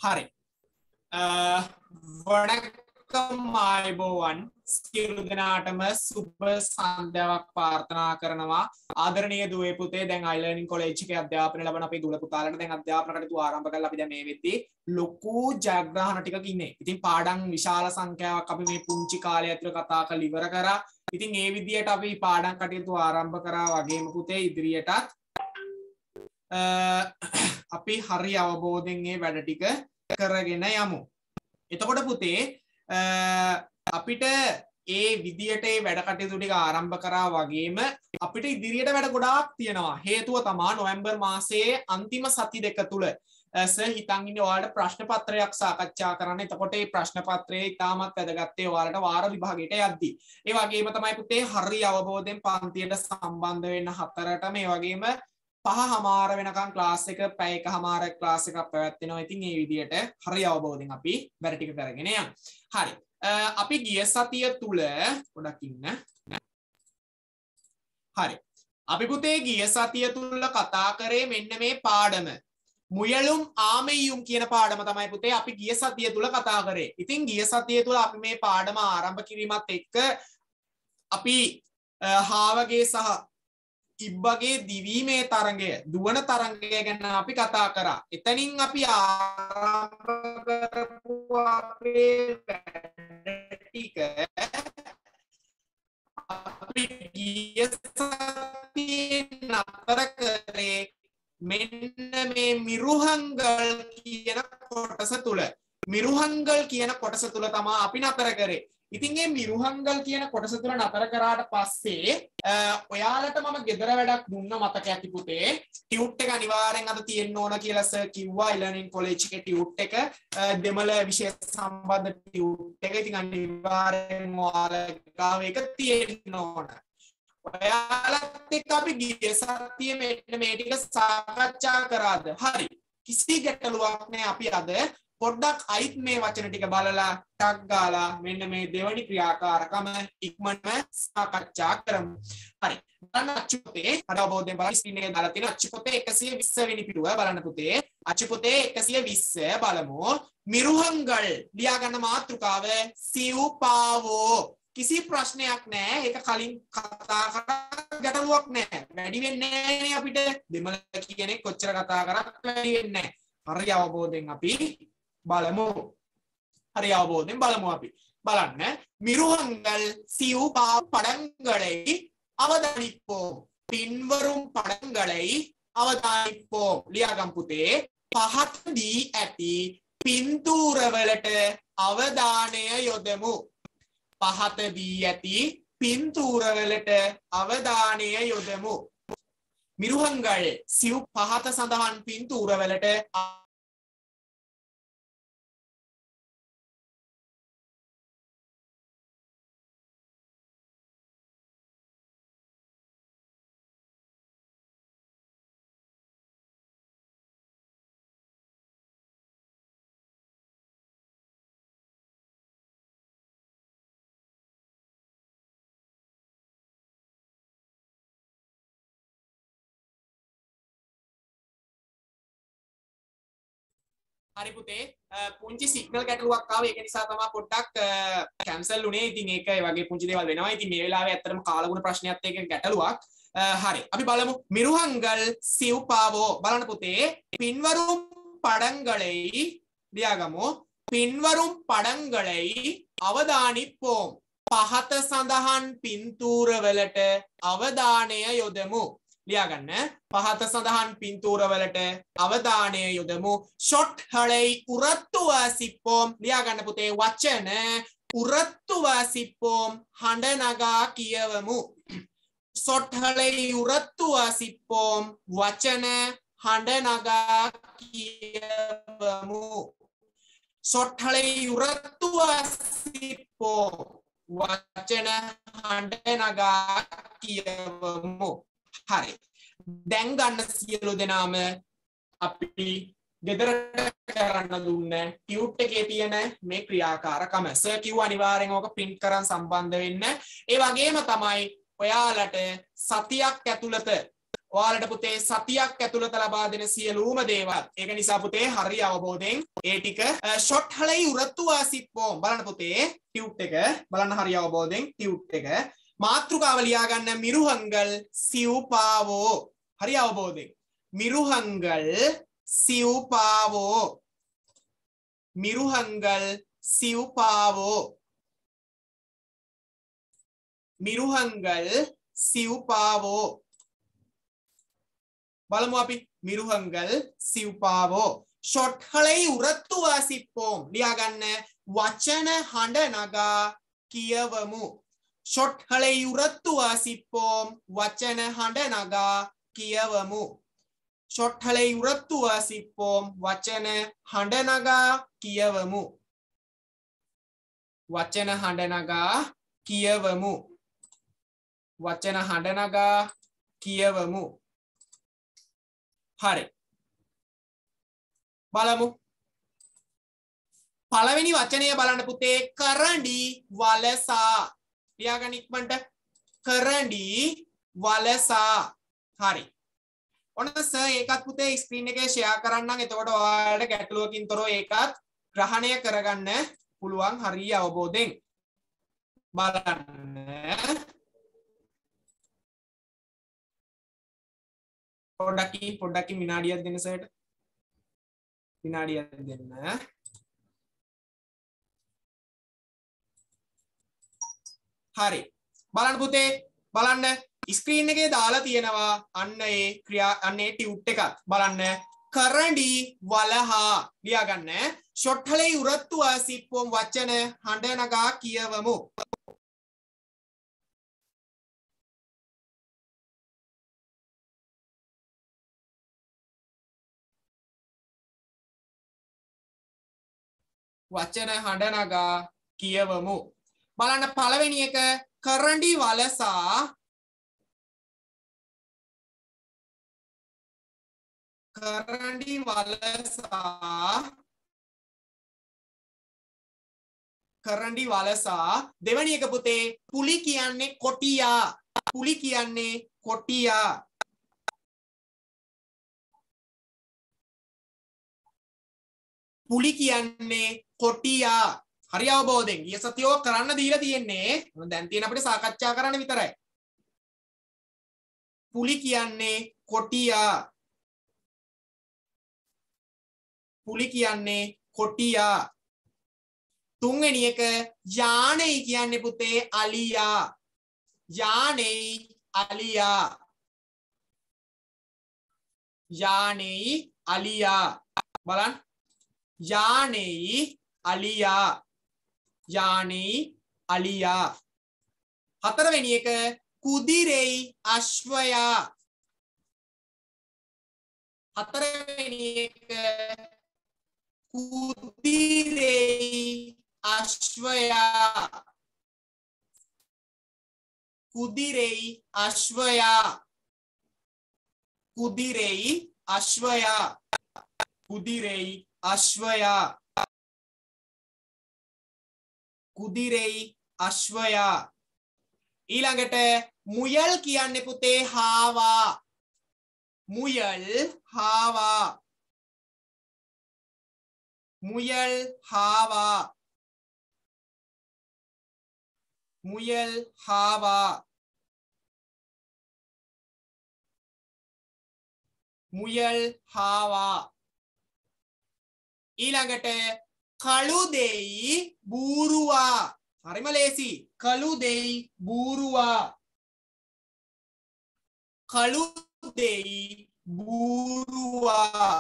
හරි. වණකම් ආයුබෝවන් සියලු දෙනාටම සුබ සන්ධ්‍යාවක් ප්‍රාර්ථනා කරනවා. ආදරණීය දුවේ පුතේ, දැන් iLearning College එකේ අධ්‍යාපනය ලබන අපේ දුව පුතාලට දැන් අධ්‍යාපන කටයුතු ආරම්භ කරලා අපි දැන් මේ වෙද්දී ලොකු ජයග්‍රහණ ටිකක ඉන්නේ. ඉතින් පාඩම් විශාල සංඛ්‍යාවක් අපි මේ පුංචි කාලය ඇතුළත කතා කරලා ඉවර කරා. ඉතින් ඒ විදිහට අපි පාඩම් කටයුතු ආරම්භ කරා වගේම පුතේ ඉදිරියටත් අපි හරි අවබෝධයෙන් මේ වැඩ ටික කරගෙන යමු. එතකොට පුතේ අපිට ඒ විදියට ඒ වැඩ කටයුතු ටික ආරම්භ කරා වගේම අපිට ඉදිරියට වැඩ ගොඩාක් තියෙනවා. හේතුව තමයි නොවැම්බර් මාසයේ අන්තිම සති දෙක තුල සර් හිතන් ඉන්නේ ඔයාලට ප්‍රශ්න පත්‍රයක් සාකච්ඡා කරන්න. එතකොට මේ ප්‍රශ්න පත්‍රයේ ඉතාමත් වැදගත් ඒ ඔයාලට වාර විභාගයට යද්දී. ඒ වගේම තමයි පුතේ හරි අවබෝධයෙන් පන්තියට සම්බන්ධ වෙන්න හතරට මේ වගේම 5:00 වෙනකන් ක්ලාස් එක පැය එකමාරක් ක්ලාස් එකක් පැවැත්වෙනවා. ඉතින් මේ විදියට හරි අවබෝධයෙන් අපි වැඩ ටික කරගෙන යමු. හරි. අපි ගිය සතිය තුල පොඩක් ඉන්න. හරි. අපි පුතේ ගිය සතිය තුල කතා කරේ මෙන්න මේ පාඩම. මුයලුම් ආමෙයුම් කියන පාඩම තමයි පුතේ අපි ගිය සතිය තුල කතා කරේ. ඉතින් ගිය සතිය තුල අපි මේ පාඩම ආරම්භ කිරීමත් එක්ක අපි හාවගේ සහ ඉබ්බගේ දිවීමේ තරංගය දුවන තරංගය ගැන අපි කතා කරා. එතනින් අපි ආරම්භ කරපු අපේ ටික අපි ගිය සතියේ නතර කරේ මෙන්න මේ මිරුහංගල් කියන කොටස තුල. මිරුහංගල් කියන කොටස තුල තමයි අපි නතර කරේ. ඉතින් මේ මිරුහංගල් කියන කොටස තුල නතර කරාට පස්සේ ඔයාලට මම ගෙදර වැඩක් දුන්න මතක ඇති පුතේ. ටියුට් එක අනිවාර්යෙන් අද තියෙන්න ඕන කියලා සර් කිව්වා. iLearning College එකේ ටියුට් එක දෙමළ විෂය සම්බන්ධ ටියුට් එක. ඉතින් අනිවාර්යෙන් ඔයාලා ගාව එක තියෙන්න ඕන. ඔයාලත් එක්ක අපි ගිය සතියේ මෙන්න මේ ටික සාකච්ඡා කරාද? හරි. කිසි ගැටලුවක් නැහැ. අපි අද පොඩ්ඩක් අයිත් මේ වචන ටික බලලා ටක් ගාලා මෙන්න මේ දෙවනි ක්‍රියාකාරකම ඉක්මනටම සාකච්ඡා කරමු. හරි. බලන්න අච්චුපතේ අඩවබෝධයෙන් බලන්න ස්ක්‍රීන් එකේ දාලා තියෙන අච්චුපතේ 120 වෙනි පිටුව බලන්න පුතේ. අච්චුපතේ 120 බලමු. මිරුහංගල් ලියා ගන්න මාතෘකාව සිව්පාවෝ. කිසි ප්‍රශ්නයක් නැහැ. ඒක කලින් කතා කරා ගැටලුවක් නැහැ. වැඩි වෙන්නේ නැහැ අපිට. දෙමළ කියන්නේ කොච්චර කතා කරත් වැඩි වෙන්නේ නැහැ. හරි අවබෝධයෙන් අපි බලමු. හරි අවබෝධයෙන් බලමු අපි. බලන්න. මිරුහංගල් සිව්පා படங்களை அவதானிப்போம். பின்வரும் படங்களை அவதானிப்போம். ලියාගම් පුතේ. පහතදී ඇති පින්තූරවලට අවධානය යොදමු. පහතදී ඇති පින්තූරවලට අවධානය යොදමු. මිරුහංගල් සිව් පහත සඳහන් පින්තූරවලට හරි පුතේ පුංචි සිග්නල් ගැටලුවක් ආවා. ඒක නිසා තමයි පොඩ්ඩක් කැන්සල් වුනේ. ඉතින් ඒක ඒ වගේ පුංචි දේවල් වෙනවා. ඉතින් මේ වෙලාවේ ඇත්තටම කාලගුණ ප්‍රශ්නයත් එක්ක ගැටලුවක්. හරි. අපි බලමු මිරුහංගල් සිව්පාවෝ. බලන්න පුතේ. පින්වරුම් படங்களை ලියාගමු. පින්වරුම් படங்களை අවධානිப்போம். පහත සඳහන් පින්තූරවලට අවධානය යොදමු. ලියාගන්න. පහත සඳහන් පින්තූරවලට අවධානය යොදමු. ෂොට්களை උරත්තු වාසිப்போம். ලියාගන්න පුතේ වචන උරත්තු වාසිப்போம். හඬ නගා කියවමු. ෂොට්களை උරත්තු වාසිப்போம். වචන හඬ නගා කියවමු. ෂොට්களை උරත්තු වාසිப்போம். වචන හඬ නගා කියවමු. හරි. දැන් ගන්න සියලු දෙනාම අපි ගෙදරට කරන්න දුන්න ටියුට් එකේ තියෙන මේ ක්‍රියාකාරකම සර් කිව්වා අනිවාර්යෙන් ඕක print කරන් සම්බන්ධ වෙන්න. ඒ වගේම තමයි ඔයාලට සතියක් ඇතුළත ඔයාලට පුතේ සතියක් ඇතුළත ලබා දෙන සියලුම දේවල්. ඒක නිසා පුතේ හරි අවබෝධයෙන් ඒ ටික ෂොට් හලයි උරත්තු වාසිප්පෝම් බලන්න පුතේ ටියුට් එක බලන්න හරි අවබෝධයෙන් ටියුට් එක මාතෘකාව ලියා ගන්න මිරුහංගල් සිව්පාවෝ හරි අවබෝධයෙන් මිරුහංගල් සිව්පාවෝ මිරුහංගල් සිව්පාවෝ මිරුහංගල් සිව්පාවෝ බලමු අපි මිරුහංගල් සිව්පාවෝ ෂොට් හලයි උරත්තු වාසිප්පෝම් ලියා ගන්න වචන හඬ නගා කියවමු ෂොට් හලයි උරත්තු වාසිප්පෝම් වචන හඬ නගා කියවමු ෂොට් හලයි උරත්තු වාසිප්පෝම් වචන හඬ නගා කියවමු වචන හඬ නගා කියවමු වචන හඬ නගා කියවමු හරි බලමු පළවෙනි වචනය බලන්න පුතේ කරඬි වලසා ලියාගන්න ඉක්මනට කරඬි වලසා හරි ඔන්න සර් ඒකත් පුතේ ස්ක්‍රීන් එකේ ෂෙයා කරන්නම් එතකොට ඔයාලට ගැටලුවකින් තොරව ඒකත් ග්‍රහණය කරගන්න පුළුවන් හරිය අවබෝධයෙන් බලන්න පොඩ්ඩකින් විනාඩියක් දෙන්න සර්ට විනාඩියක් දෙන්න හරි බලන්න පුතේ බලන්න ස්ක්‍රීන් එකේ දාලා තියෙනවා අන්න ඒ ටියුට් එකක් බලන්න කරඬි වලහා ලියා ගන්න ෂොට් හලේ උරත්තු වාසිප්පෝම් වචන හඬ නගා කියවමු වචන හඬ නගා කියවමු බලන්න පළවෙනි එක කරඬි වලසා කරඬි වලසා කරඬි වලසා දෙවෙනි එක පුතේ පුලි කියන්නේ කොටියා පුලි කියන්නේ කොටියා පුලි කියන්නේ කොටියා හරි අවබෝධයෙන් ගිය සතියෝ කරන්න දීලා තියෙන්නේ දැන් තියෙන අපිට සාකච්ඡා කරන්න විතරයි පුලි කියන්නේ කොටියා පුලි කියන්නේ කොටියා තුන්වෙනි එක යානෙයි කියන්නේ පුතේ අලියා යානෙයි අලියා යානෙයි අලියා බලන්න යානෙයි අලියා යානෙයි අලියා හතරවෙනි එක කුදිරෙයි අශ්වයා හතරවෙනි එක කුදිරෙයි අශ්වයා කුදිරෙයි අශ්වයා කුදිරෙයි අශ්වයා කුදිරෙයි අශ්වයා කුදිරෙයි අශ්වයා ඊළඟට මුයල් කියන්නේ පුතේ හාවා මුයල් හාවා මුයල් හාවා මුයල් හාවා මුයල් හාවා ඊළඟට කළු දෙයි බූරුවා හරිම ලේසි කළු දෙයි බූරුවා කළු දෙයි බූරුවා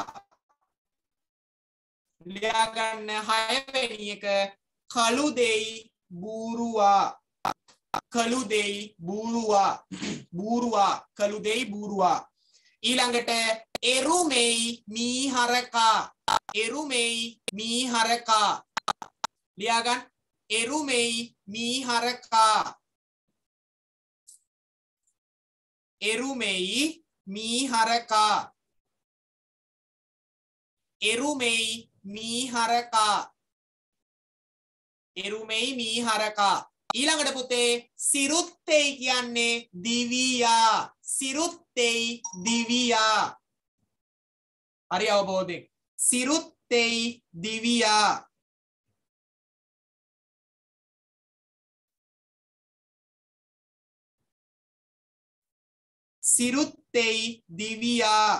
ලියා ගන්න හයවෙනි එක කළු දෙයි බූරුවා කළු දෙයි බූරුවා බූරුවා කළු දෙයි බූරුවා ඊළඟට එරුමෙයි මීහරකා එරුමෙයි මීහරකා ලියා ගන්න එරුමෙයි මීහරකා එරුමෙයි මීහරකා එරුමෙයි මීහරකා එරුමෙයි මීහරකා ඊළඟට පුතේ සිරුත්තෙයි කියන්නේ දිවියා සිරුත්තෙයි දිවියා. හරි අවබෝධයෙන්. සිරුත්තෙයි දිවියා. සිරුත්තෙයි දිවියා.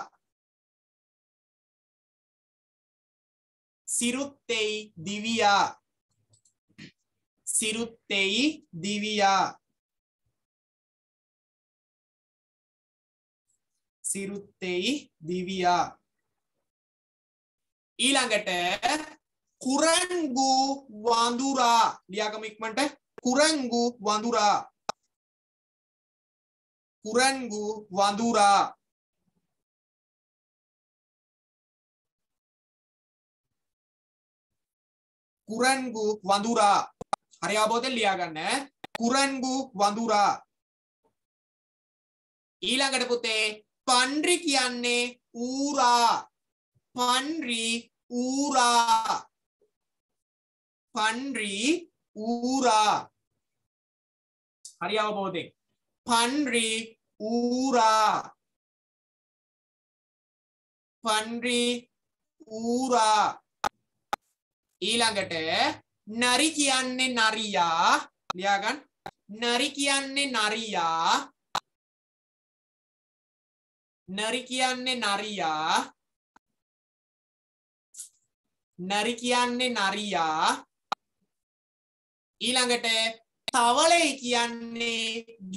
සිරුත්තෙයි දිවියා. සිරුත්තෙයි දිවියා. සිරුත්තෙයි දිවියා. ඊළඟට කුරංගු වඳුරා. ලියාගමු ඉක්මනට. කුරංගු වඳුරා. කුරංගු වඳුරා. කුරංගු වඳුරා. හරි අවබෝධයෙන් ලියා ගන්න. කුරංගු වඳුරා. ඊළඟට පුතේ පන්රි කියන්නේ ඌරා. පන්රි ඌරා. පන්රි ඌරා. හරි අවබෝධයෙන්. පන්රි ඌරා. පන්රි ඌරා. ඊළඟට නරි කියන්නේ නරියා. ලියා ගන්න. නරි කියන්නේ නරියා. නරි කියන්නේ නරියා. නරි කියන්නේ නරියා. ඊළඟට තවලයි කියන්නේ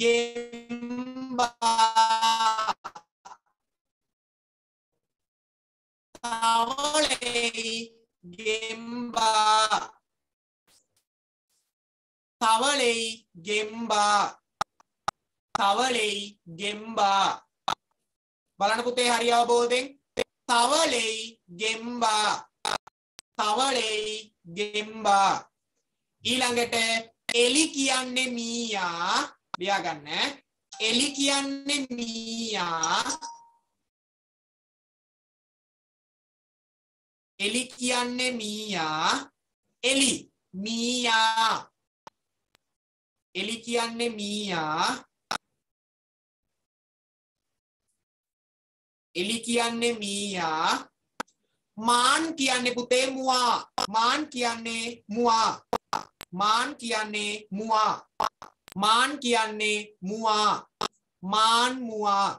ගෙම්බා. තවලයි ගෙම්බා. තවලයි ගෙම්බා. තවලයි ගෙම්බා. බලන්න පුතේ හරි අවබෝධයෙන්. තවලයි ගෙම්බා. තවලයි ගෙම්බා. ඊළඟට එලි කියන්නේ මීයා. ලියා ගන්න. එලි කියන්නේ මීයා. එලි කියන්නේ මීයා. එලි මීයා. එලි කියන්නේ මීයා. එලි කියන්නේ මීයා. මාන් කියන්නේ පුතේ මුවා. මාන් කියන්නේ මුවා. මාන් කියන්නේ මුවා. මාන් කියන්නේ මුවා. මාන් මුවා.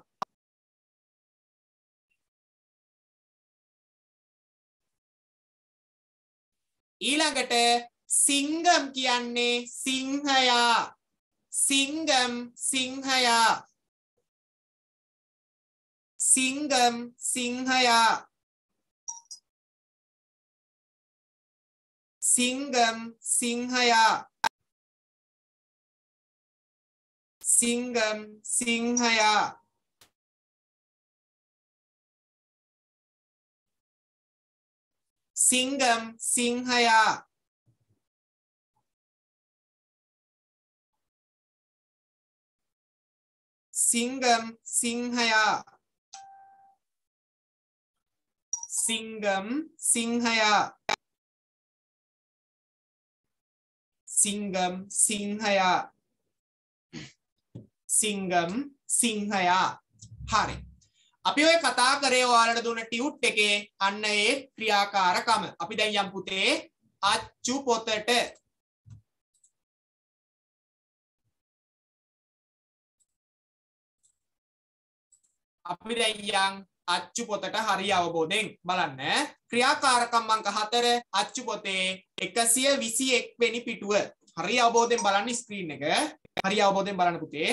ඊළඟට සිංගම් කියන්නේ සිංහයා. සිංගම් සිංහයා. සිංගම් සිංහයා. සිංගම් සිංහයා. සිංගම් සිංහයා. සිංගම් සිංහයා. සිංගම් සිංහයා. සිංගම් සිංහයා. සිංගම් සිංහයා. සිංගම් සිංහයා. හරි. අපි ඔය කතා කරේ ඔයාලට දුන්න ටියුට් එකේ අන්න ඒ ක්‍රියාකාරකම. අපි දැන් යම් පුතේ අච්චු පොතට. අපි දැන් යම් අච්චු පොතට හරිය අවබෝධයෙන් බලන්න. ක්‍රියාකාරකම් අංක 4 අච්චු පොතේ 121 වෙනි පිටුව. හරිය අවබෝධයෙන් බලන්න ස්ක්‍රීන් එක. හරිය අවබෝධයෙන් බලන්න පුතේ.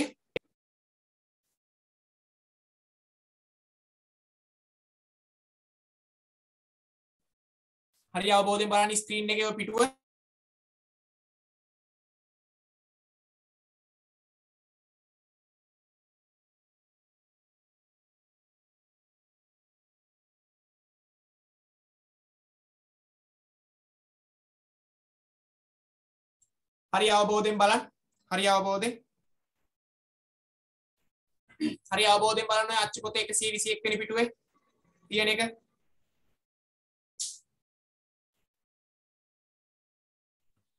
හරි අවබෝධයෙන් බලන්න ස්ක්‍රීන් එකේ ඔය පිටුව. හරි අවබෝධයෙන් බලන්න. හරි අවබෝධයෙන්. හරි අවබෝධයෙන් බලන්න අච්චු පොතේ 121 වෙනි පිටුවේ තියෙන එක.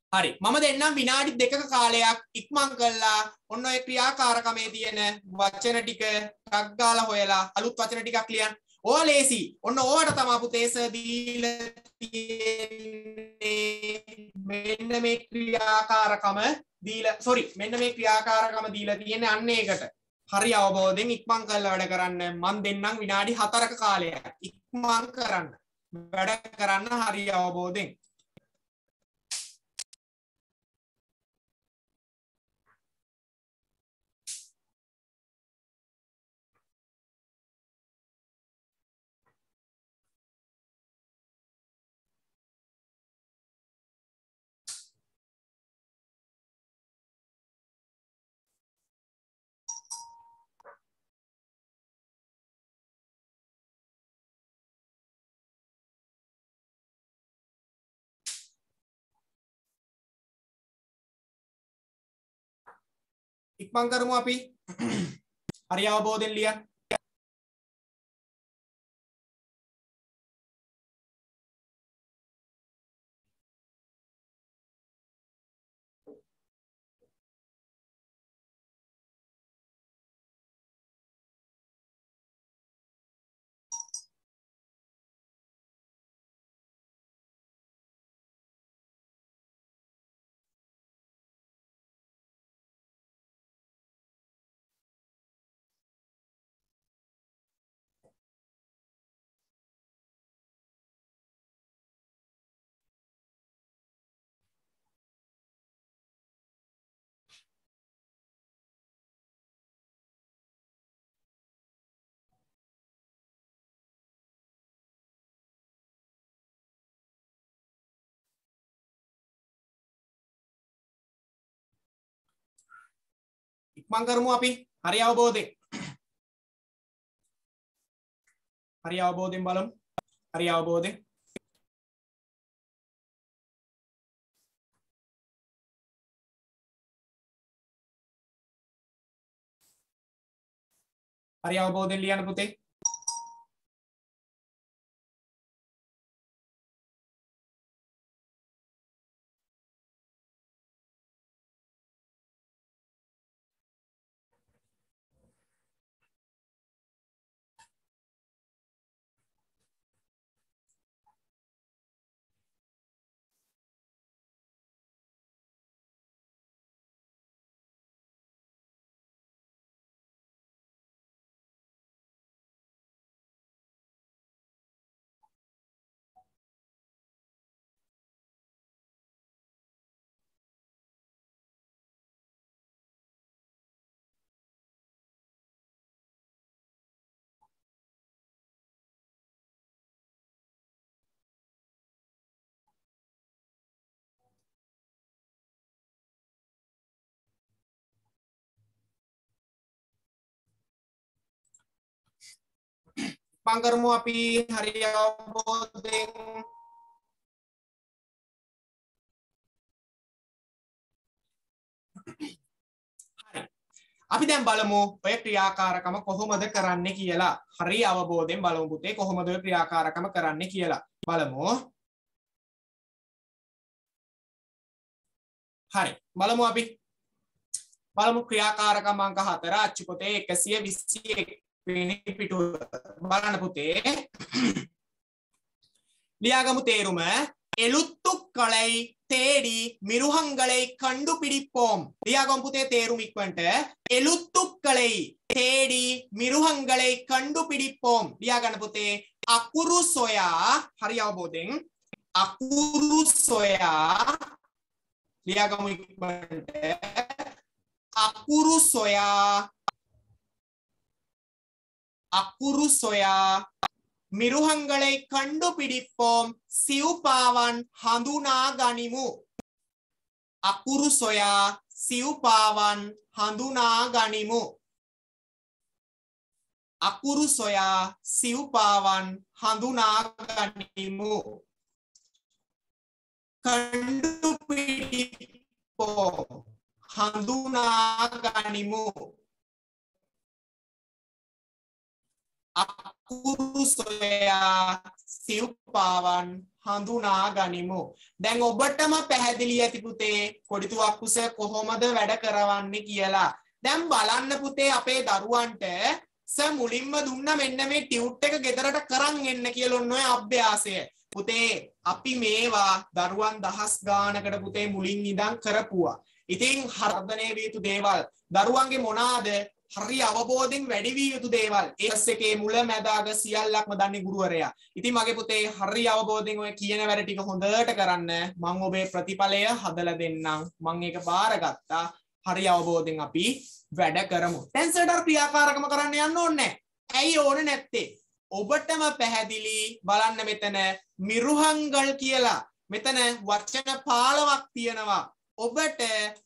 හරි මම දෙන්නම් විනාඩි 2ක කාලයක් ඉක්මන් කළා ඔන්න ඔය ක්‍රියාකාරකමේ තියෙන වචන ටික ටක් ගාලා හොයලා අලුත් වචන ටිකක් ලියන්න ඕවා ලේසි ඔන්න ඕවට තමයි පුතේ සර් දීලා තියෙන්නේ මෙන්න මේ ක්‍රියාකාරකම දීලා මෙන්න මේ ක්‍රියාකාරකම දීලා තියෙන්නේ අන්න ඒකට හරි අවබෝධයෙන් ඉක්මන් කරලා වැඩ කරන්න මම දෙන්නම් විනාඩි 4ක කාලයක් ඉක්මන් කරන්න වැඩ කරන්න හරි අවබෝධයෙන් ඉක්මන් කරමු අපි හරි අවබෝධයෙන් ලියන්න ඉක්මන් කරමු අපි හරි අවබෝධයෙන් බලමු හරි අවබෝධයෙන් ලියන්න පුතේ ඉක්මන් කරමු අපි හරි අවබෝධයෙන් අපි දැන් බලමු ඔය ක්‍රියාකාරකම කොහොමද කරන්නේ කියලා. හරි අවබෝධයෙන් බලමු පුතේ කොහොමද ඔය ක්‍රියාකාරකම කරන්නේ කියලා. බලමු. හරි. බලමු අපි. බලමු ක්‍රියාකාරකම අංක 4 අච්චු පොතේ 121 වෙනි පිටුව. බලන්න පුතේ. லியாகமு தேரும எழுத்துக்களை தேடி மிருகங்களை கண்டுபிடிப்போம். லியாகம் புத்தே தேரும் இக்வன்ட் எழுத்துக்களை தேடி மிருகங்களை கண்டுபிடிப்போம். லியாகன புத்தே අකුරු සොයා හරි අවබෝධයෙන් අකුරු සොයා ලියාගමු ඉක්මනට අකුරු සොයා මිරුහංගලයි කණ්ඩුපිඩිප්පෝම් සිව්පාවන් හඳුනා ගනිමු. අකුරු සොයා සිව්පාවන් හඳුනා ගනිමු. අකුරු සොයා සිව්පාවන් හඳුනා ගනිමු. කණ්ඩුපිඩිප්පෝම් හඳුනා ගනිමු. අකුරු සොයා සිව්පාවන් හඳුනා ගනිමු. දැන් ඔබටම පැහැදිලි ඇති පුතේ කොඩිතුවක් කුස කොහොමද වැඩ කරවන්නේ කියලා. දැන් බලන්න පුතේ අපේ දරුවන්ට මුලින්ම දුන්න මෙන්න මේ ටියුට් එක ගෙදරට කරන් එන්න කියලා ඔන්න ඔය අභ්‍යාසය. පුතේ අපි මේවා දරුවන් දහස් ගානකට පුතේ මුලින් ඉඳන් කරපුවා. ඉතින් හර්ධනය විය යුතු දේවල් දරුවන්ගේ මොනවාද හරි අවබෝධයෙන් වැඩි විය යුතු දේවල් ඒස් එකේ මුල මැද අග සියල්ලක්ම දන්නේ ගුරුවරයා. ඉතින් මගේ පුතේ හරි අවබෝධයෙන් ඔය කියන වැඩ ටික හොඳට කරන්න මම ඔබේ ප්‍රතිඵලය හදලා දෙන්නම්. මම ඒක බාරගත්තා. හරි අවබෝධයෙන් අපි වැඩ කරමු. දැන් සර්ටර් ක්‍රියාකාරකම කරන්න යන්න ඕනේ නැහැ. ඇයි ඕනේ නැත්තේ? ඔබටම පැහැදිලි බලන්න මෙතන මිරුහංගල් කියලා මෙතන වචන 15ක් තියෙනවා. ඔබට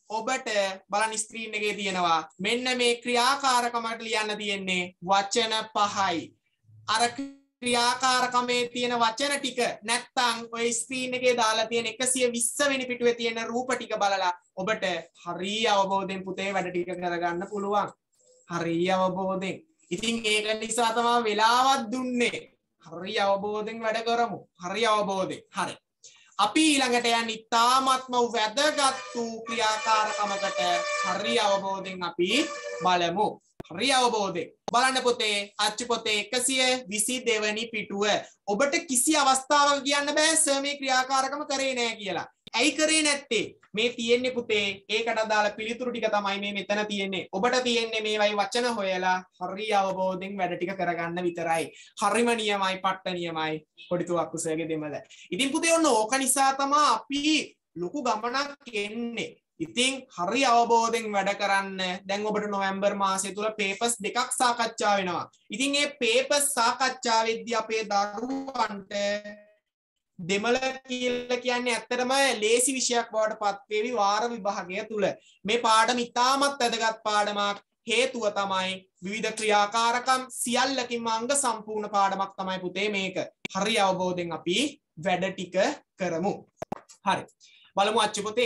බලන්න ස්ක්‍රීන් එකේ තියෙනවා මෙන්න මේ ක්‍රියාකාරකමට ලියන්න තියෙන්නේ වචන 5යි. අර ක්‍රියාකාරකමේ තියෙන වචන ටික නැත්තම් ඔය ස්ක්‍රීන් එකේ දාලා තියෙන 120 වෙනි පිටුවේ තියෙන රූප ටික බලලා ඔබට හරිය අවබෝධයෙන් පුතේ වැඩ ටික කරගන්න පුළුවන්. හරිය අවබෝධයෙන්. ඉතින් ඒක නිසා තමයි වෙලාවක් දුන්නේ. හරිය අවබෝධයෙන් වැඩ කරමු. හරිය අවබෝධයෙන්. හරි. අපි ඊළඟට යන්නේ තාමත්ම වැදගත් වූ ක්‍රියාකාරකමකට හරි අවබෝධයෙන් අපි බලමු. හරි අවබෝධයෙන්. බලන්න පොතේ අච්චු පොතේ 122 වෙනි පිටුව. ඔබට කිසි අවස්ථාවක කියන්න බෑ සර් මේ ක්‍රියාකාරකම කරේ නෑ කියලා. ඇයි කරේ නැත්තේ? මේ තියෙන්නේ පුතේ ඒකට අදාළ පිළිතුරු ටික තමයි මේ මෙතන තියෙන්නේ. ඔබට තියෙන්නේ මේවයි වචන හොයලා හරි අවබෝධයෙන් වැඩ ටික කරගන්න විතරයි. හරිම නියමයි, පට්ට නියමයි. කොඩිතුවක් කුසගේ දෙමළ. ඉතින් පුතේ ඔන්න ඕක නිසා තමයි අපි ලොකු ගමනක් එන්නේ. ඉතින් හරි අවබෝධයෙන් වැඩ කරන්න. දැන් ඔබට නොවැම්බර් මාසය තුල පේපර්ස් දෙකක් සාකච්ඡා වෙනවා. ඉතින් මේ පේපර්ස් සාකච්ඡාවේදී අපේ දරුවන්ට දෙමළ කියලා කියන්නේ ඇත්තටම ලේසි විෂයක් බවට පත් වේවි වාර විභාගය තුල. මේ පාඩම ඉතාමත් වැදගත් පාඩමක්. හේතුව තමයි විවිධ ක්‍රියාකාරකම් සියල්ලකින්ම අංග සම්පූර්ණ පාඩමක් තමයි පුතේ මේක. හරි අවබෝධයෙන් අපි වැඩ ටික කරමු. හරි. බලමු අච්චු පොතේ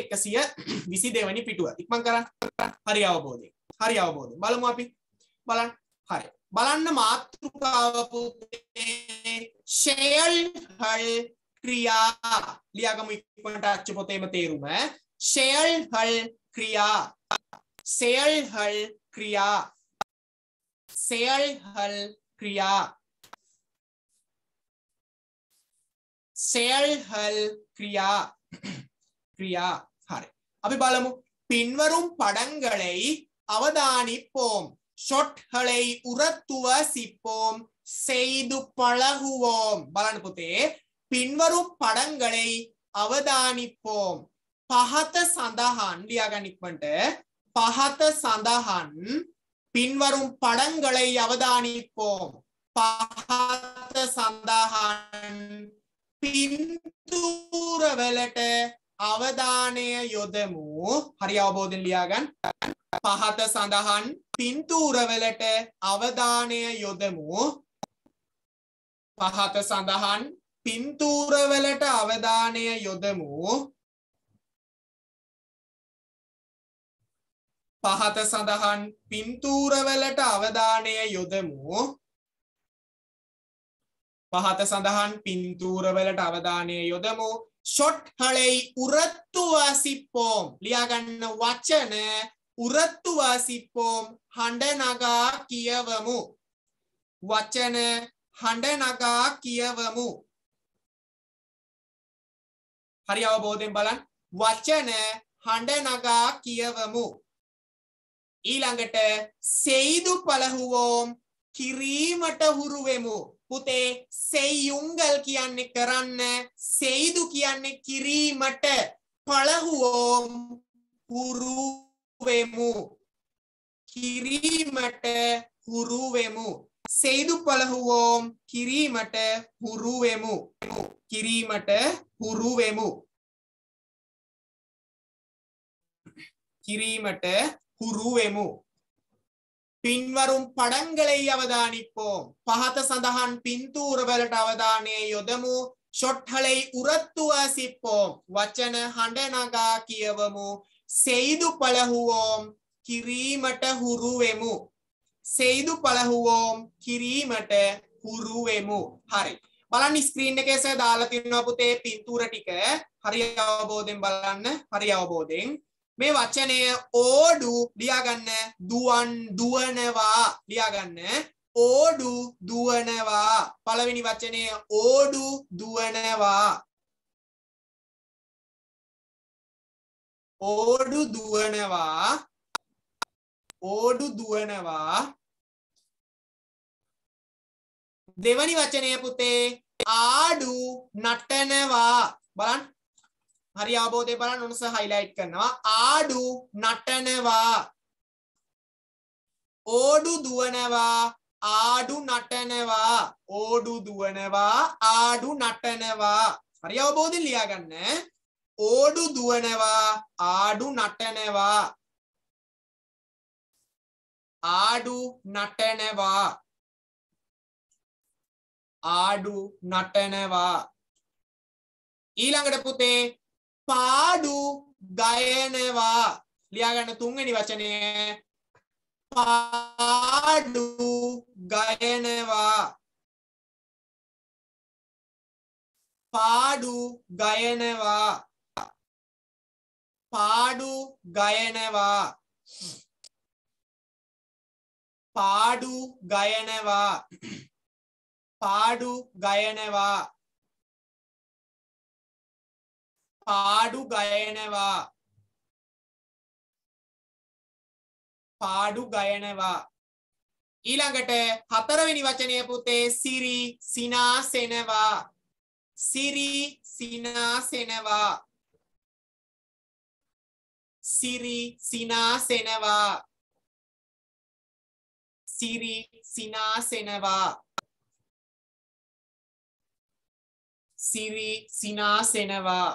122 වෙනි පිටුව. ඉක්මන් කරන්න. හරි අවබෝධයෙන්. හරි අවබෝධයෙන්. බලමු අපි. බලන්න. හරි. බලන්න මාතෘකාව පුතේ ෂෙල් හල් ක්‍රියා. ලියාගමු ඉක්මනට අච්චු පොතේම තේරුම. ෂෙල් හල් ක්‍රියා. ෂෙල් හල් ක්‍රියා. ෂෙල් හල් ක්‍රියා. ෂෙල් හල් ක්‍රියා. ක්‍රියා. හරி. අපි බලමු பின்வரும் படங்களை அவதானிப்போம். ஷொட்களை உரத்துவசிப்போம். செய்து பழகுவோம். බලන්න පුතේ பின்வரும் படங்களை அவதானிப்போம். පහත සඳහන් ලියාගන්න ඉක්මනට. පහත සඳහන් பின்வரும் படங்களை அவதானிப்போம். පහත සඳහන් පින්තූරවලට අවධානය යොදමු. හරි අවබෝධයෙන් ලියාගන්න. පහත සඳහන් පින්තූරවලට අවධානය යොදමු. පහත සඳහන් පින්තූරවලට අවධානය යොදමු. පහත සඳහන් පින්තූරවලට අවධානය යොදමු. පහත සඳහන් පින්තූරවලට අවධානය යොදමු. ෂොට්களை උරත්තුවාසිප්පෝම්. ලියාගන්න වචන උරත්තුවාසිප්පෝම්. හඬ නගා කියවමු. වචන හඬ නගා කියවමු. හරි අවබෝධයෙන් බලන්න. වචන හඬ නගා කියවමු. ඊළඟට செய்து பழகுவோம். කිරීමට හුරු වෙමු. පුතේ செய்யுங்கள் කියන්නේ කරන්න, செய்து කියන්නේ කිරීමට, පළහුවෝම් හුරු වෙමු. කිරීමට හුරු වෙමු. செய்து பழகுவோம் කිරීමට හුරු වෙමු. කිරීමට හුරු වෙමු. කිරීමට හුරු වෙමු. பின்வரும் படங்களை அவதானிப்போம். පහත සඳහන් පින්තූරවලට අවධානය යොදමු. ෂොට්களை උරத்துவாசிப்போம். වචන හඬ නගා කියවමු. செய்து பழகுவோம் කිරීමට හුරු වෙමු. செய்து பழகுவோம் කිරීමට හුරු වෙමු. හරි. බලන්න ස්ක්‍රීන් එකේ සර් දාලා තියෙනවා පුතේ පින්තූර ටික. හරි අවබෝධයෙන් බලන්න. හරි අවබෝධයෙන්. මේ වචනය ඕඩු ලියා ගන්න. දුවනවා ලියා ගන්න. ඕඩු දුවනවා. පළවෙනි වචනය ඕඩු දුවනවා. ඕඩු දුවනවා. ඕඩු දුවනවා. දෙවනි වචනය පුතේ ආඩු නටනවා. බලන්න. හරි අවබෝධයෙන් බලන්න ඔන්න සර් highlight කරනවා. ආඩු නටනවා. ඕඩු දුවනවා. ආඩු නටනවා. ඕඩු දුවනවා. ආඩු නටනවා. හරි අවබෝධයෙන් ලියා ගන්න. ඕඩු දුවනවා. ආඩු නටනවා. ආඩු නටනවා. ආඩු නටනවා. ඊළඟට පුතේ පාඩු ගයනවා. ලියා ගන්න තුන්වෙනි වචනය පාඩු ගයනවා. පාඩු ගයනවා. පාඩු ගයනවා. පාඩු ගයනවා. පාඩු ගයනවා. පාඩු ගයනවා. පාඩු ගයනවා. ඊළඟට හතරවෙනි වචනය පුතේ සිරි සිනාසෙනවා. සිරි සිනාසෙනවා. සිරි සිනාසෙනවා. සිරි සිනාසෙනවා. සිරි සිනාසෙනවා.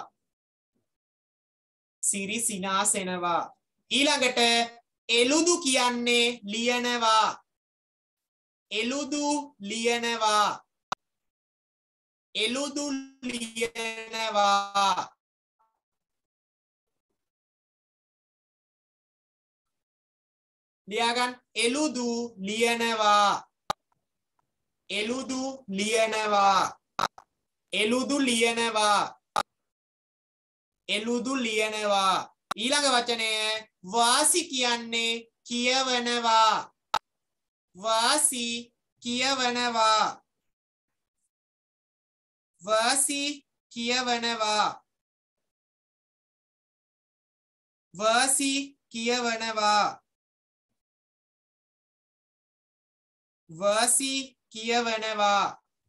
සිරි සිනාසෙනවා. ඊළඟට එළුදු කියන්නේ ලියනවා. එළුදු ලියනවා. එළුදු ලියනවා. ලියාගන්න. එළුදු ලියනවා. එළුදු ලියනවා. එළුදු ලියනවා. එළුදු ලියනවා. ඊළඟ වචනය වාසි කියන්නේ කියවනවා. වාසි කියවනවා. වාසි කියවනවා. වාසි කියවනවා. වාසි කියවනවා.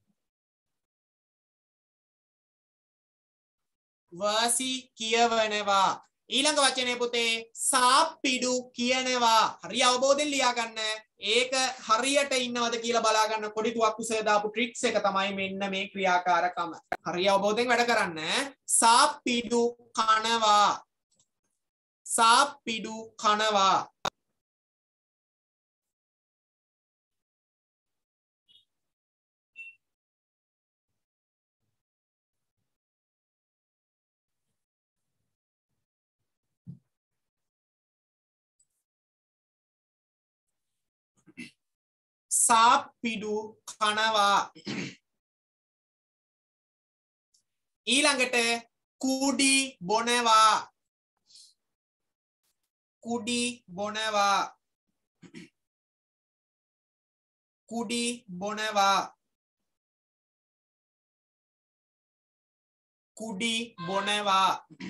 වාසි කියවනවා. ඊළඟ වචනේ පුතේ සාප්පිඩු කියනවා. හරි අවබෝධයෙන් ලියා ගන්න. ඒක හරියට ඉන්නවද කියලා බලා ගන්න පොඩි තුවක්කු සර් දාපු ට්‍රික්ස් එක තමයි මෙන්න මේ ක්‍රියාකාරකම. හරි අවබෝධයෙන් වැඩ කරන්න. සාප්පිඩු කනවා. සාප්පිඩු කනවා. සාප්පිඩු කනවා. ඊළඟට කුඩි බොනවා. කුඩි බොනවා. කුඩි බොනවා. කුඩි බොනවා.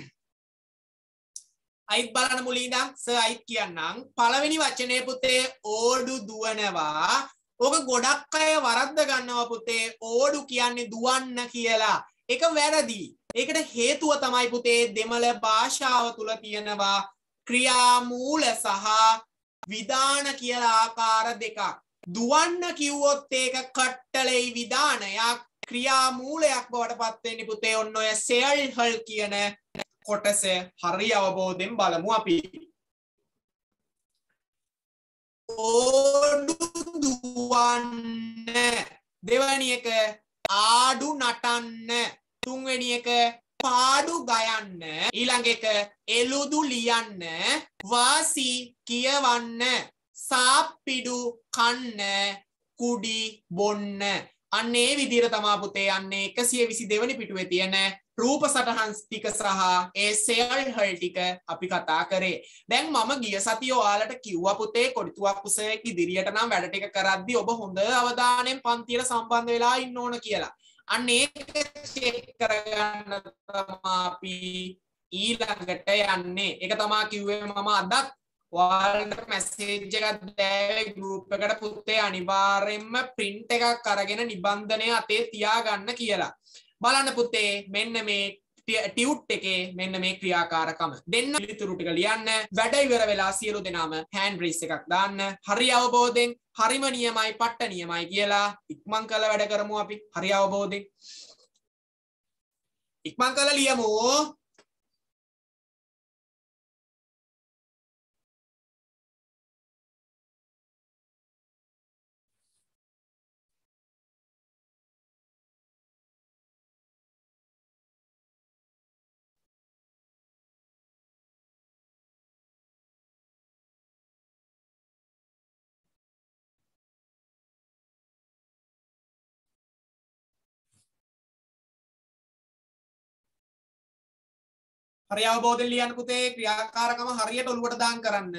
අයිත් බලන්න මුලින්දා සර් අයිත් කියන්නම්. පළවෙනි වචනේ පුතේ ඕඩු දුවනවා. ඕක ගොඩක් අය වරද්ද ගන්නවා පුතේ ඕඩු කියන්නේ දුවන්න කියලා. ඒක වැරදි. ඒකට හේතුව තමයි පුතේ දෙමළ භාෂාව තුල තියෙනවා ක්‍රියාමූල සහ විධාන කියලා ආකාර දෙකක්. දුවන්න කිව්වොත් ඒක කට්ටලෙයි විධානයක්. ක්‍රියාමූලයක් බවට පත් වෙන්නේ පුතේ ඔන්න ඔය සෙල්හල් කියන කොටස. හරි අවබෝධයෙන් බලමු අපි. ඕඩු දුවන්න. දෙවැනි එක ආඩු නටන්න. තුන්වෙනි එක පාඩු ගයන්න. ඊළඟ එක එළුදු ලියන්න. වාසි කියවන්න. සාප්පිඩු කන්න. කුඩි බොන්න. අන්නේ විදිහට තමයි පුතේ අන්නේ 122 වෙනි පිටුවේ තියෙන රූප සටහන් ටික සහ ඒ සෙල් හල් ටික අපි කතා කරේ. දැන් මම ගිය සතියේ ඔයාලට කිව්වා පුතේ කොඩිතුවක් කුසයක් ඉදිරියට නම් වැඩ ටික කරද්දී ඔබ හොඳ අවධානයෙන් පන්තියට සම්බන්ධ වෙලා ඉන්න ඕන කියලා. අන්න ඒක චෙක් කරගන්න තමයි අපි ඊළඟට යන්නේ. ඒක තමයි කිව්වේ මම අදත් ඔයාලට මැසේජ් එකක් දැවේ ගෲප් එකට පුතේ අනිවාර්යයෙන්ම print එකක් අරගෙන නිබන්ධනය අතේ තියාගන්න කියලා. බලන්න පුතේ මෙන්න මේ ටියුට් එකේ මෙන්න මේ ක්‍රියාකාරකම දෙන්න පිළිතුරු ටික ලියන්න. වැඩ ඉවර වෙලා සියලු දෙනාම හෑන්ඩ් රේස් එකක් දාන්න. හරි අවබෝධයෙන් හරිම නියමයි පට්ට නියමයි කියලා ඉක්මන් කළ වැඩ කරමු අපි. හරි අවබෝධයෙන් ඉක්මන් කළ ලියමු. හරි අවබෝධයෙන් ලියන්න පුතේ. ක්‍රියාකාරකම හරියට ඔලුවට දාන් කරන්න.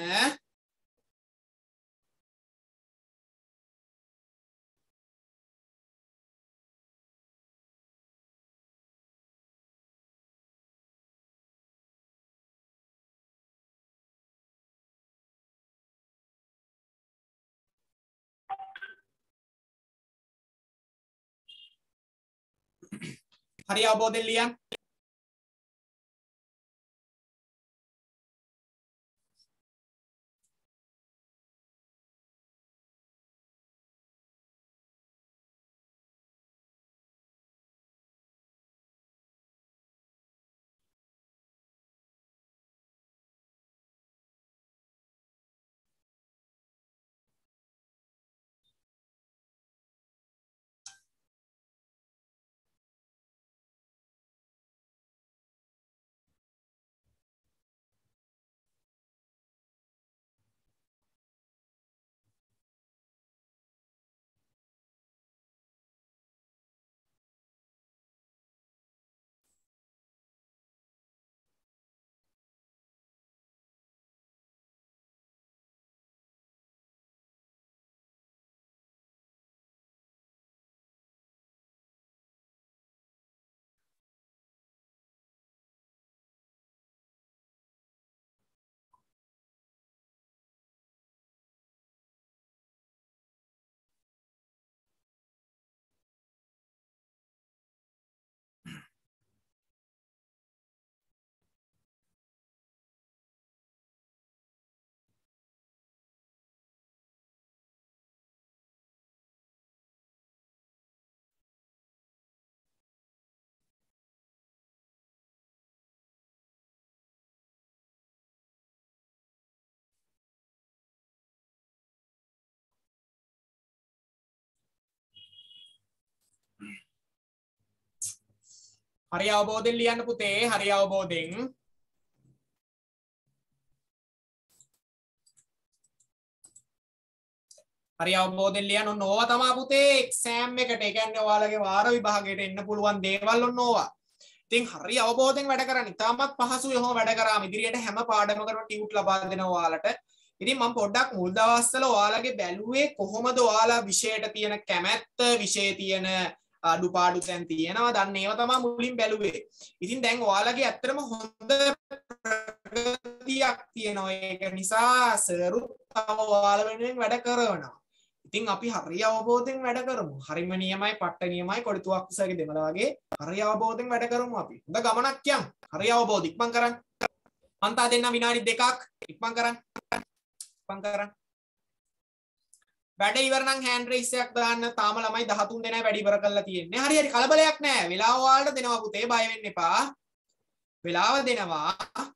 හරි අවබෝධයෙන් ලියන්න. හරි අවබෝධයෙන් ලියන්න පුතේ. හරි අවබෝධයෙන්. හරි අවබෝධයෙන් ලියන්න. ඔන්න ඕවා තමයි පුතේ එක්සෑම් එකට. ඒ කියන්නේ ඔයාලගේ වාර විභාගයට එන්න පුළුවන් දේවල් ඔන්න ඕවා. ඉතින් හරි අවබෝධයෙන් වැඩ කරන්න. ඉතාමත් පහසුයි ඔහොම වැඩ කරාම. ඉදිරියට හැම පාඩමකටම ටියුට් ලබා දෙනවා ඔයාලට. ඉතින් මම පොඩ්ඩක් මුල් දවස්වල ඔයාලගේ බැලුවේ කොහොමද ඔයාලා විෂයට තියෙන කැමැත්ත, විෂයේ තියෙන අඩුපාඩු තැන් තියෙනවා. දන්න ඒවා තමයි මුලින් බැලුවේ. ඉතින් දැන් ඔයාලගේ ඇත්තටම හොඳ ප්‍රගතියක් තියෙනවා. ඒක නිසා සරුත් ඔයාලා වෙනුවෙන් වැඩ කරනවා. ඉතින් අපි හරි අවබෝධයෙන් වැඩ කරමු. හරිම නියමයි, පට්ට නියමයි, කොඩිතුවක් කුසගේ දෙමළ වගේ හරි අවබෝධයෙන් වැඩ කරමු අපි. හොඳ ගමනක් යන්. හරි අවබෝධ ඉක්මන් කරන්න. මන්තා දෙන්න විනාඩි 2ක් ඉක්මන් කරන්න. ඉක්මන් කරන්න. වැඩ ඉවර නම් හෑන්ඩ් රේස් එකක් දාන්න. තාම ළමයි 13 දෙනා වැඩ ඉවර කරලා තියෙන්නේ. හරි හරි කලබලයක් නැහැ. වෙලාව ඔයාලට දෙනවා පුතේ. බය වෙන්න එපා. වෙලාව දෙනවා.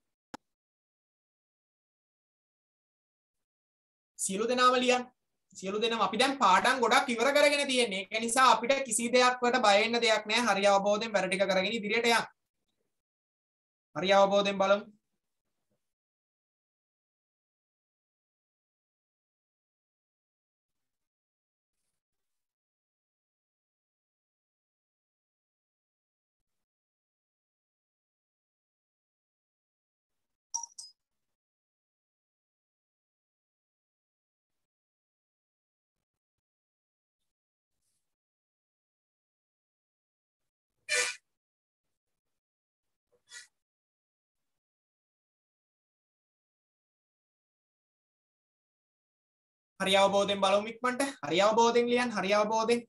සියලු දෙනාම ලියන්න. සියලු දෙනාම අපි දැන් පාඩම් ගොඩක් ඉවර කරගෙන තියෙන්නේ. ඒක නිසා අපිට කිසි දෙයක් වලට බය වෙන්න දෙයක් නැහැ. හරි අවබෝධයෙන් වැඩ ටික කරගෙන ඉදිරියට යන්න. හරි අවබෝධයෙන් බලමු. හරි අවබෝධයෙන් බලමු ඉක්මනට. හරි අවබෝධයෙන් ලියන්න. හරි අවබෝධයෙන්.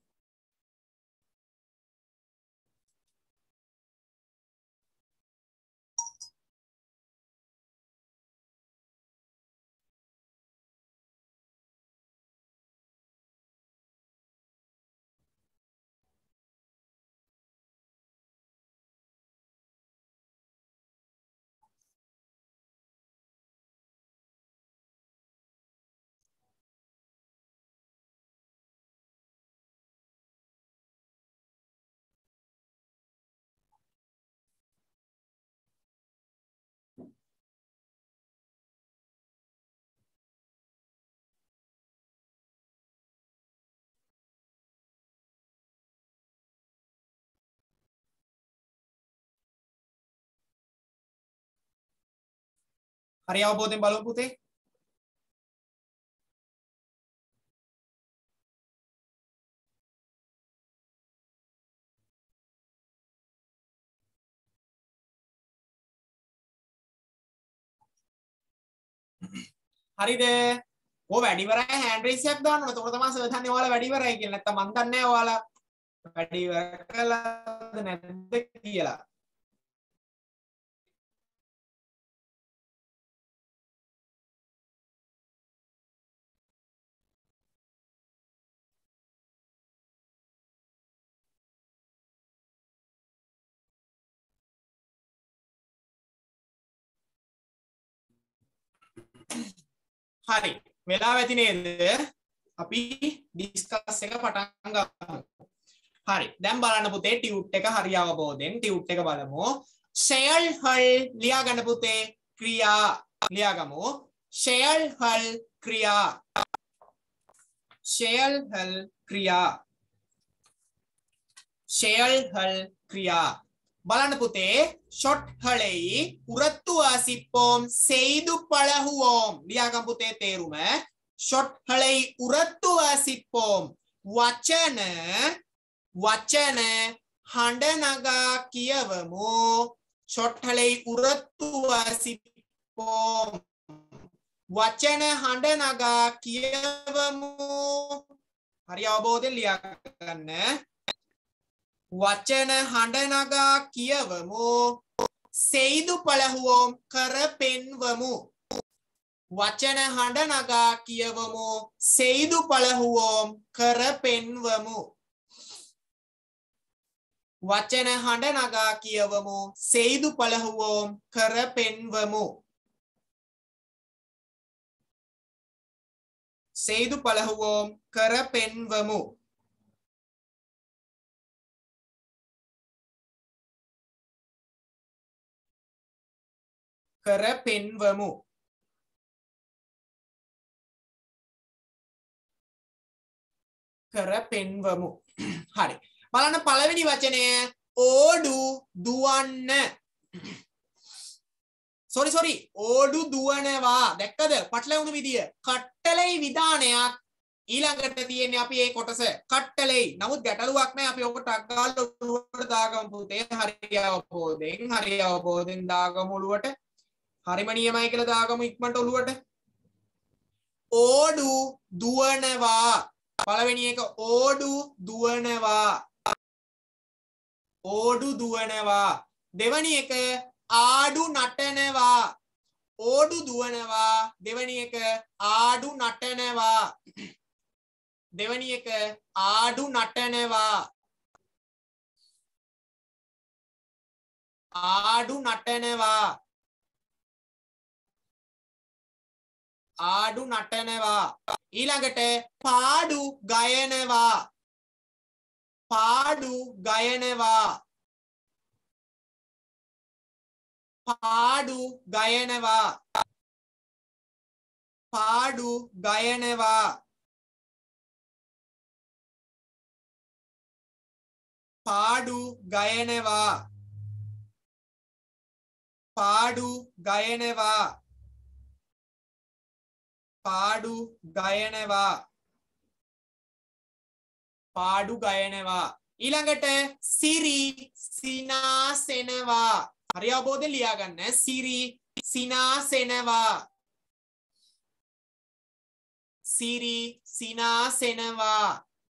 හරි අවබෝධයෙන් බලමු පුතේ. හරිද? ඔය වැඩි ඉවරයි හෑන්ඩ් රේස් එකක් දාන්න ඕන. එතකොට තමයි සර් දන්නේ ඔයාලා වැඩි ඉවරයි කියලා. නැත්තම් මන් දන්නේ නැහැ ඔයාලා වැඩි ඉවර කළාද නැද්ද කියලා. හරි වෙලාව ඇති නේද? අපි ඩිස්කස් එක පටන් ගමු. හරි දැන් බලන්න පුතේ ටියුට් එක හරි අවබෝධයෙන් ටියුට් එක බලමු. செயல்கள் ලියා ගන්න පුතේ ක්‍රියා ලියා ගමු. செயல்கள் ක්‍රියා செயல்கள் ක්‍රියා செயல்கள் ක්‍රියා බලන්න පුතේ ஷொட்களை உரத்து வாசிப்போம் செய்து பழகுவோம் ලියාගම් පුතේ තේරුම ஷொட்களை உரத்து வாசிப்போம் වචන හඬ නගා කියවමු ஷொட்களை உரத்து வாசிப்போம் වචන හඬ නගා කියවමු හරි අවබෝධයෙන් ලියා ගන්න වචන හඬ නගා කියවමු செய்து பழகுவோம் කර පෙන්වමු වචන හඬ නගා කියවමු செய்து பழகுவோம் කර පෙන්වමු වචන හඬ නගා කියවමු செய்து பழகுவோம் කර පෙන්වමු செய்து பழகுவோம் කර පෙන්වමු කර පෙන්වමු කර පෙන්වමු හරි බලන්න පළවෙනි වචනය ඕඩු දුවන්න sorry ඕඩු දුවනවා දැක්කද පටලවුණු විදිය කට්ටලයි විධානයක් ඊළඟට තියෙන්නේ අපි මේ කොටස කට්ටලයි නමුත් ගැටලුවක් නැහැ අපි ඔකට ටක් ගාලා ඔළුවට දාගමු පුතේ හරි අවබෝධයෙන් දාගමු ඔළුවට හරිම නියමයි කියලා දාගමු ඉක්මනට ඔළුවට ඕඩු දුවනවා පළවෙනි එක ඕඩු දුවනවා දෙවෙනි එක ආඩු නටනවා ඕඩු දුවනවා දෙවෙනි එක ආඩු නටනවා දෙවෙනි එක ආඩු නටනවා ඊළඟට පාඩු ගයනවා ඊළඟට සිරි සිනාසෙනවා හරි අවබෝධයෙන් ලියා ගන්න සිරි සිනාසෙනවා සිරි සිනාසෙනවා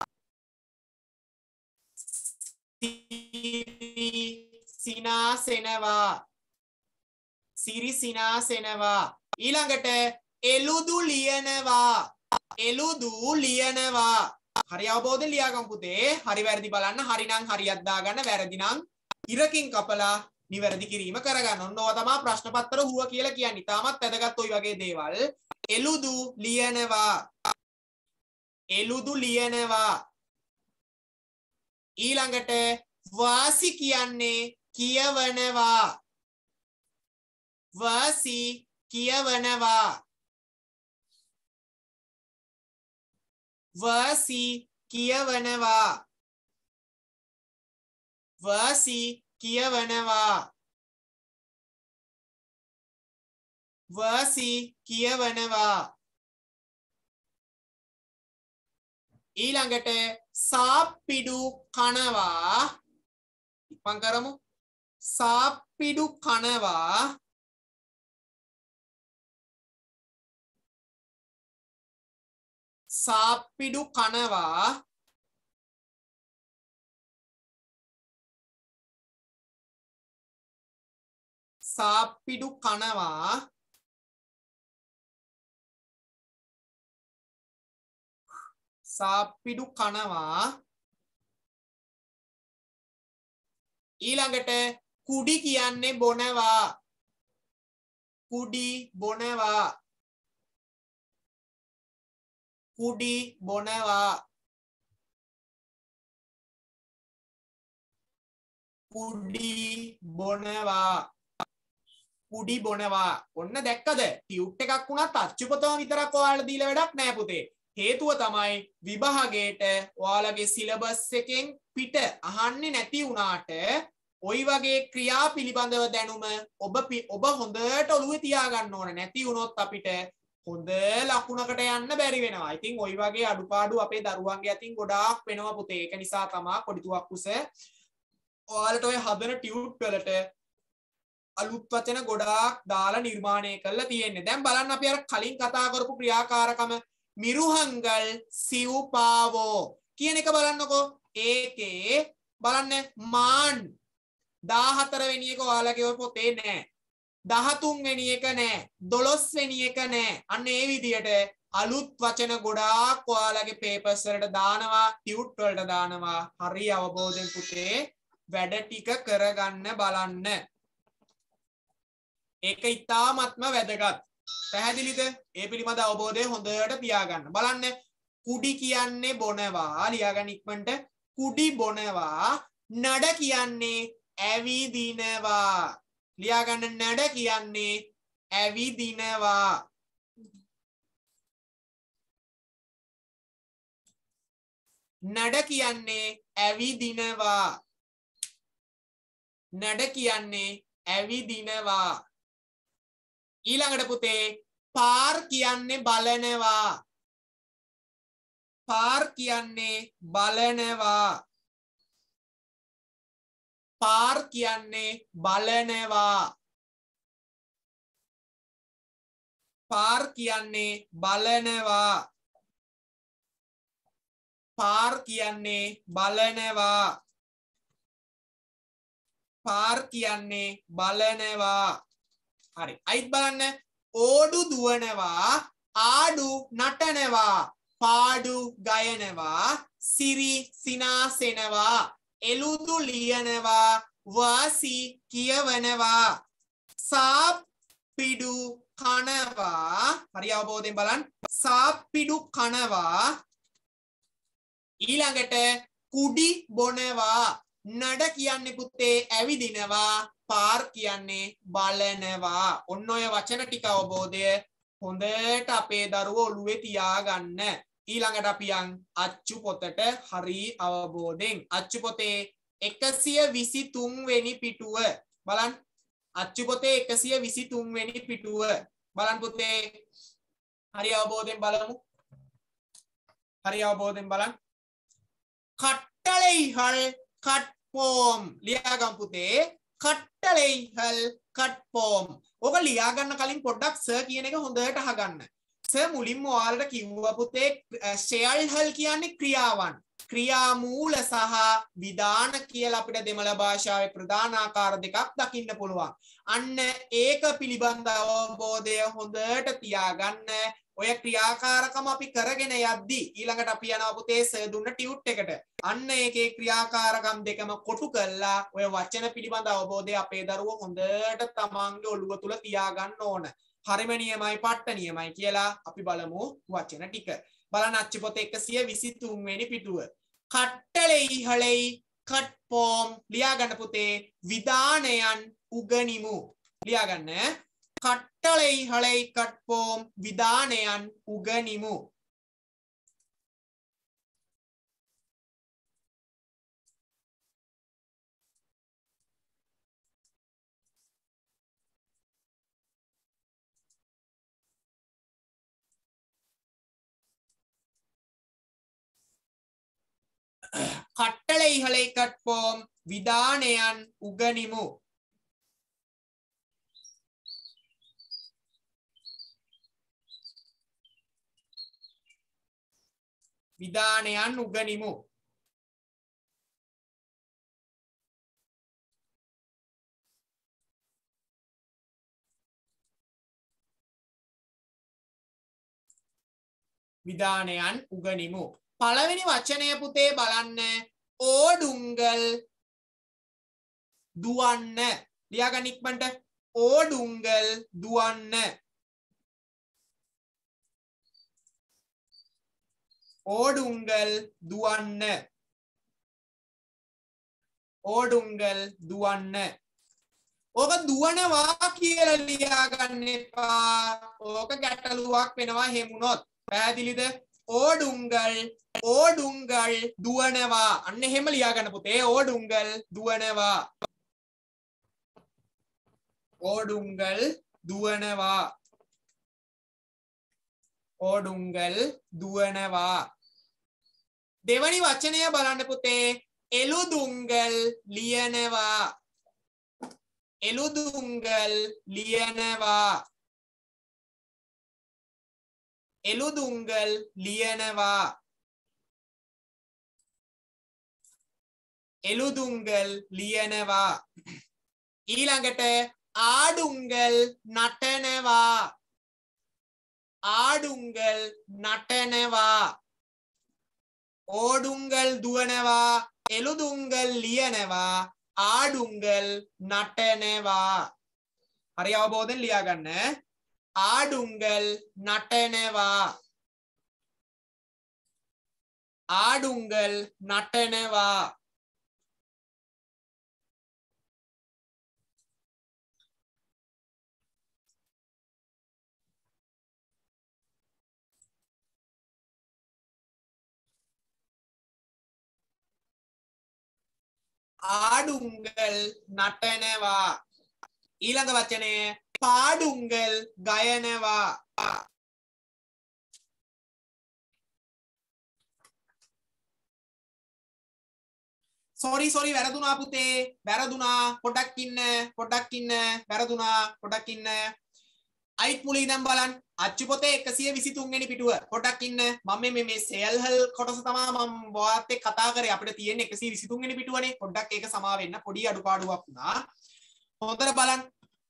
සිරි සිනාසෙනවා සිරි සිනාසෙනවා ඊළඟට එළුදු ලියනවා එළුදු ලියනවා හරි අවබෝධයෙන් ලියාගමු පුතේ හරි වැරදි බලන්න හරි නම් හරියක් දාගන්න වැරදි නම් ඉරකින් කපලා නිවැරදි කිරීම කරගන්න ඕන ඕවා තමයි ප්‍රශ්න පත්‍ර හුව කියලා කියන්නේ තාමත් වැදගත් ඔය වගේ දේවල් එළුදු ලියනවා එළුදු ලියනවා ඊළඟට වාසි කියන්නේ කියවනවා වාසි කියවනවා වාසි කියවනවා වාසි කියවනවා වාසි කියවනවා ඊළඟට සාප්පිඩු කනවා ඉක්මන් කරමු සාප්පිඩු කනවා සාප්පිඩු කනවා සාප්පිඩු කනවා සාප්පිඩු කනවා ඊළඟට කුඩි කියන්නේ බොනවා කුඩි බොනවා කුඩි බොනවා කුඩි බොනවා කුඩි බොනවා ඔන්න දැක්කද ටියුට් එකක් වුණත් අච්චුපතම විතරක් ඔයාලට දීලා වැඩක් නෑ පුතේ හේතුව තමයි විභාගයට ඔයාලගේ සිලබස් එකෙන් පිට අහන්නේ නැති වුණාට ওই වගේ ක්‍රියා පිළිබඳව දැනුම ඔබ හොඳට ඔළුවේ තියාගන්න ඕන නැති වුණොත් අපිට හොඳ ලකුණකට යන්න බැරි වෙනවා. ඉතින් ওই වගේ අඩුපාඩු අපේ දරුවන්ගේ අතින් ගොඩාක් වෙනවා පුතේ. ඒක නිසා තමයි කොඩිතුවක් කුස ඔයාලට ඔය හදන ටියුට් වලට අලුත් වචන ගොඩාක් දාලා නිර්මාණය කරලා තියෙන්නේ. දැන් බලන්න අපි අර කලින් කතා කරපු ක්‍රියාකාරකම මිරුහංගල් සිව්පාවෝ කියන එක බලන්නකෝ. ඒකේ බලන්න මාන් 14 වෙනි එක ඔයාලගේ ඔය පොතේ නෑ. 13 වෙනි එක නෑ. 12 වෙනි එක නෑ. අන්න ඒ විදියට අලුත් වචන ගොඩාක් ඔයාලගේ පේපර්ස් වලට දානවා, ටියුට් වලට දානවා. හරි අවබෝධයෙන් පුතේ වැඩ ටික කරගන්න බලන්න. ඒක ඉතාමත්ම වැදගත්. පැහැදිලිද? ඒ පිළිබඳ අවබෝධය හොඳට තියාගන්න. බලන්න කුඩි කියන්නේ බොනවා. ලියාගන්න ඉක්මනට. කුඩි බොනවා. නඩ කියන්නේ ඇවිදිනවා. ලියාගන්න නඩ කියන්නේ ඇවිදිනවා. නඩ කියන්නේ ඇවිදිනවා. නඩ කියන්නේ ඇවිදිනවා. ඊළඟට පුතේ පාර් කියන්නේ බලනවා. පාර් කියන්නේ බලනවා. පාර් කියන්නේ බලනවා. පාර් කියන්නේ බලනවා. පාර් කියන්නේ බලනවා. පාර් කියන්නේ බලනවා. හරි. අයිත් බලන්න. ඕඩු දුවනවා, ආඩු නටනවා, පාඩු ගයනවා, සිරි සිනාසෙනවා, එළුදු ලියනවා, වාසි කියවනවා, සාප්පිඩු කනවා. හරි අවබෝධයෙන් බලන්න. සාප්පිඩු කනවා. ඊළඟට කුඩි බොනවා. නඩ කියන්නේ පුතේ ඇවිදිනවා. පාර් කියන්නේ බලනවා. ඔන්න ඔය වචන ටික අවබෝධය හොඳට අපේ දරුවෝ ඔළුවේ තියාගන්න. ඊළඟට අපි යන් අච්චු පොතට හරි අවබෝධයෙන්. අච්චු පොතේ 123 වෙනි පිටුව බලන්න. අච්චු පොතේ 123 වෙනි පිටුව බලන්න පුතේ. හරි අවබෝධයෙන් බලමු. හරි අවබෝධයෙන් බලන්න. කට්ටලෙයිහල් කට්පෝම් ලියාගම් පුතේ. කට්ටලෙයිහල් කට්පෝම්. ඔබ ලියාගන්න කලින් පොඩ්ඩක් සර් කියන එක හොඳට අහගන්න. මුලින්ම ඔයාලට කිව්වා පුතේ ෂෙල් හල් කියන්නේ ක්‍රියාවන්. ක්‍රියා මූල සහ විධාන කියලා අපිට දෙමළ භාෂාවේ ප්‍රධාන ආකාර දෙකක් දකින්න පුළුවන්. අන්න ඒක පිළිබඳ අවබෝධය හොඳට තියාගන්න. ඔය ක්‍රියාකාරකම අපි කරගෙන යද්දී ඊළඟට අපි යනවා පුතේ සර් දුන්න ටියුට් එකට. අන්න ඒකේ ක්‍රියාකාරකම් දෙකම කොටු කළා ඔය වචන පිළිබඳ අවබෝධය අපේ දරුවෝ හොඳට තමන්ගේ ඔළුව තුල තියාගන්න ඕන. හරිම නියමයි පට්ට නියමයි කියලා අපි බලමු වචන ටික. බලන්න අච්චු පොතේ 123 වෙනි පිටුව. කට්ටලෙයිහලෙයි කට්පෝම් ලියා ගන්න පුතේ විධානයන් උගනිමු. ලියා ගන්න. කට්ටලෙයිහලෙයි කට්පෝම් විධානයන් උගනිමු. කට්ටලෙයිහලෙයි කට්පෝම් විධානයන් උගනිමු. විධානයන් උගනිමු. විධානයන් උගනිමු. පළවෙනි වචනය පුතේ බලන්න ඕඩුංගල් දුවන්න. ලියාගන්න ඉක්මනට ඕඩුංගල් දුවන්න. ඕඩුංගල් දුවන්න. ඕඩුංගල් දුවන්න. ඕක දුවනවා කියලා ලියාගන්න එපා. ඕක ගැටලුවක් වෙනවා හැමුණොත්. පැහැදිලිද? ඕඩුංගල් දුවනවා. අන්න එහෙම ලියාගන්න පුතේ. ඕඩුංගල් දුවනවා. ඕඩුංගල් දුවනවා. ඕඩුංගල් දුවනවා. දෙවනි වචනය බලන්න පුතේ. එළුදුංගල් ලියනවා. එළුදුංගල් ලියනවා. එළුදුංගල් ලියනවා. එළුදුංගල් ලියනවා. ඊළඟට ආඩුංගල් නටනවා. ආඩුංගල් නටනවා. ඕඩුංගල් දුවනවා. එළුදුංගල් ලියනවා. ආඩුංගල් නටනවා. හරි අවබෝධයෙන් ලියා ගන්න. ආඩුංගල් නටනවා. ආඩුංගල් නටනවා. ආඩුංගල් නටනවා. ඊළඟ වචනය පාඩුංගල් ගයනවා. සෝරි වැරදුනා පුතේ. වැරදුනා. පොඩක් ඉන්න. වැරදුනා. පොඩක් ඉන්න. අයිත් මුලින් ඉඳන් බලන්න. අච්චු පොතේ 123 වෙනි පිටුව. පොඩක් ඉන්න. මම මේ සෙල්හල් කොටස තමයි මම ඔයාත් එක්ක කතා කරේ. අපිට තියෙන්නේ 123 වෙනි පිටුවනේ. පොඩ්ඩක් ඒක සමා වෙන්න. පොඩි අඩුපාඩුවක් වුණා. හොඳට බලන්න.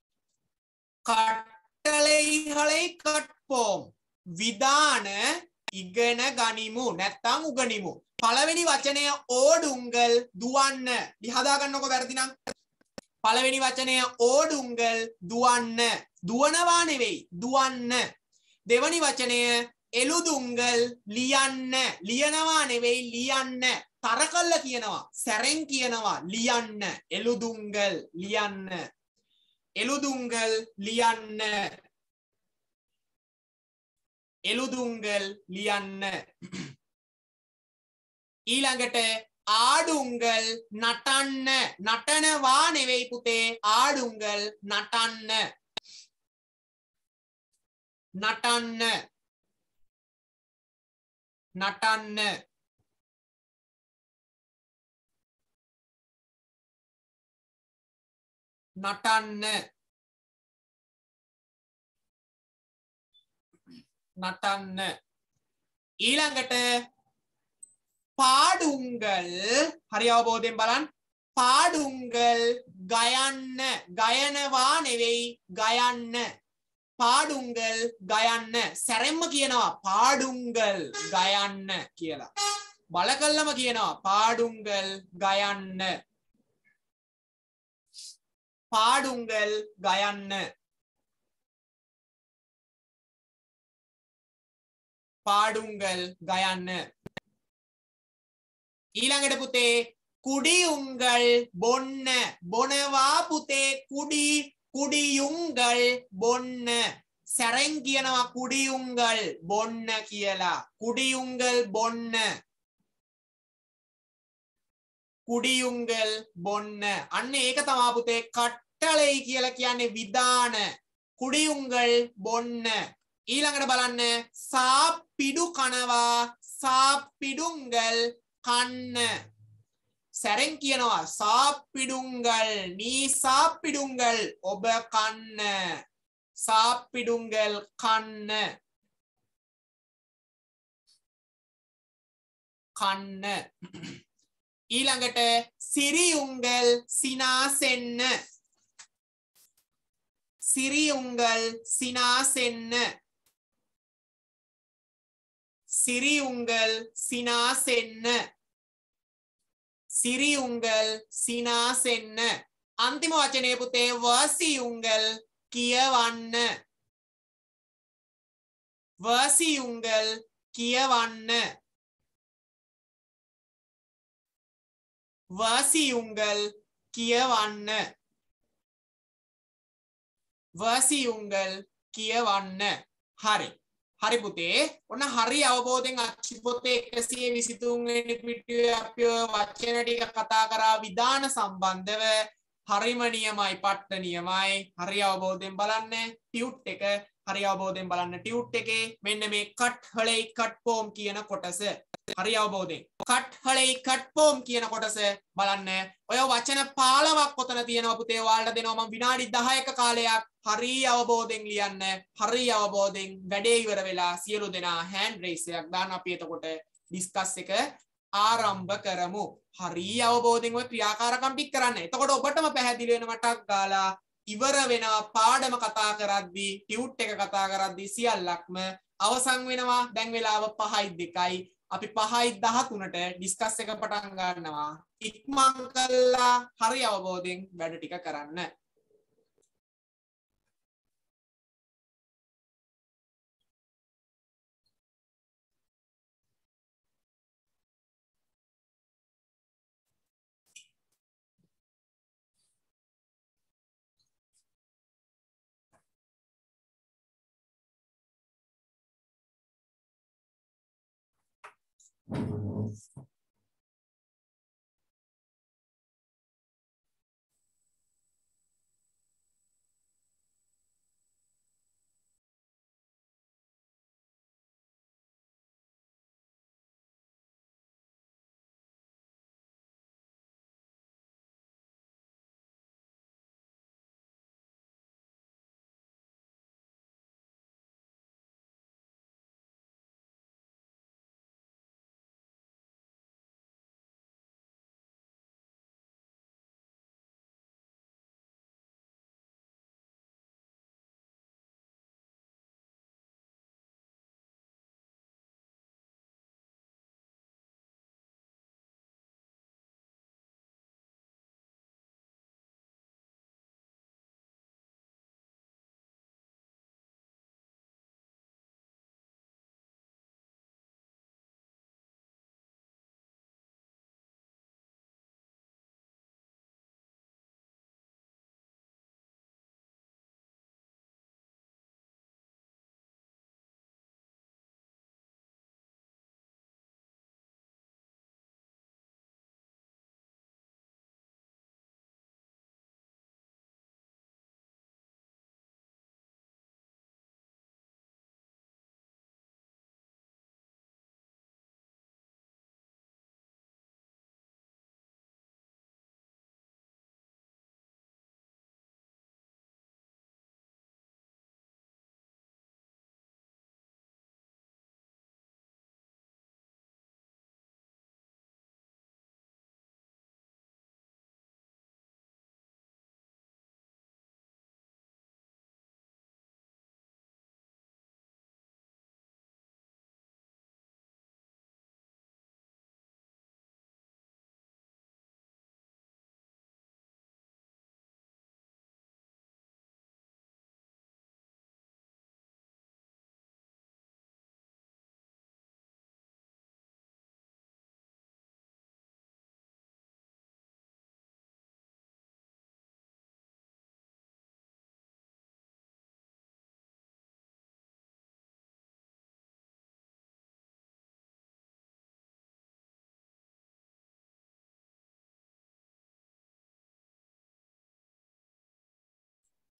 කට්ටලෙයිහලෙයි කට්පෝම් විධාන ඉගෙන ගනිමු. නැත්තම් උගනිමු. පළවෙනි වචනය ඕඩුංගල් දුවන්න. හදා ගන්නකො වැරදි නම්. පළවෙනි වචනය ඕඩුංගල් දුවන්න. දුවනවා නෙවෙයි දුවන්න. දෙවනි වචනය එළුදුංගල් ලියන්න. ලියනවා නෙවෙයි ලියන්න. තර කල්ල කියනවා. සැරෙන් කියනවා ලියන්න. එළුදුංගල් ලියන්න. එළුදුංගල් ලියන්න. එළුදුංගල් ලියන්න. ඊළඟට ආඩුංගල් නටන්න. නටනවා නෙවෙයි පුතේ. ආඩුංගල් නටන්න. නටන්න. නටන්න. නටන්න. නටන්න. ඊළඟට පාඩුංගල් හරි අවබෝධයෙන් බලන්න. පාඩුංගල් ගයන්න. ගයනවා නෙවෙයි ගයන්න. පාඩුංගල් ගයන්න. සැරෙන්ම කියනවා පාඩුංගල් ගයන්න කියලා. බල කළම කියනවා පාඩුංගල් ගයන්න. පාඩුංගල් ගයන්න. පාඩුංගල් ගයන්න. ඊළඟට පුතේ කුඩියුංගල් බොන්න. බොනවා පුතේ කුඩි. කුඩියුංගල් බොන්න. සැරෙන් කියනවා කුඩියුංගල් බොන්න කියලා. කුඩියුංගල් බොන්න. කුඩියුංගල් බොන්න. අන්න ඒක තමයි පුතේ කට්ටලයි කියලා කියන්නේ විධාන. කුඩියුංගල් බොන්න. ඊළඟට බලන්න සාප්පිඩු කනවා. සාප්පිඩුංගල් කන්න. සැරෙන් කියනවා සාප්පිඩුංගල්. නී සාප්පිඩුංගල් ඔබ කන්න. සාප්පිඩුංගල් කන්න. කන්න. ඊළඟට සිරියුංගල් සිනාසෙන්න. සිරියුංගල් සිනාසෙන්න. සිරියුංගල් සිනාසෙන්න. සිරියුංගල් සිනාසෙන්න. අන්තිම වචනේ පුතේ වසියුංගල් කියවන්න. වසියුංගල් කියවන්න. වසියුංගල් කියවන්න. වසියුංගල් කියවන්න. හරි. හරි පුතේ. ඔන්න හරි අවබෝධයෙන් අච්චි පොතේ 123 වෙනි පිටුවේ අපි වචන ටික කතා කරා විධාන සම්බන්ධව. හරිම නියමයි, පට්ට නියමයි. හරි අවබෝධයෙන් බලන්න ටියුට් එක. හරි අවබෝධයෙන් බලන්න ටියුට් එකේ මෙන්න මේ කට් හලයි කට් පොම් කියන කොටස. හරි අවබෝධයෙන් කට් හලයි කට් පොම් කියන කොටස බලන්න. ඔය වචන 15ක් ඔතන තියෙනවා පුතේ. ඔයාලට දෙනවා මම විනාඩි 10ක කාලයක්. හරි අවබෝධයෙන් ලියන්න. හරි අවබෝධයෙන් වැඩේ ඉවර වෙලා සියලු දෙනා හෑන්ඩ් රේස් එකක් දාන්න. අපි එතකොට ඩිස්කස් එක ආරම්භ කරමු. හරි අවබෝධයෙන් ඔය ක්‍රියාකාරකම් ටික කරන්න. එතකොට ඔබටම පැහැදිලි වෙනවා ටක් ගාලා ඉවර වෙනවා පාඩම කතා කරද්දී ටියුට් එක කතා කරද්දී සියල්ලක්ම අවසන් වෙනවා. දැන් වෙලාව 5:02යි. අපි 5:13ට ඩිස්කස් එක පටන් ගන්නවා. ඉක්මන් කළා හරි අවබෝධයෙන් වැඩ ටික කරන්න.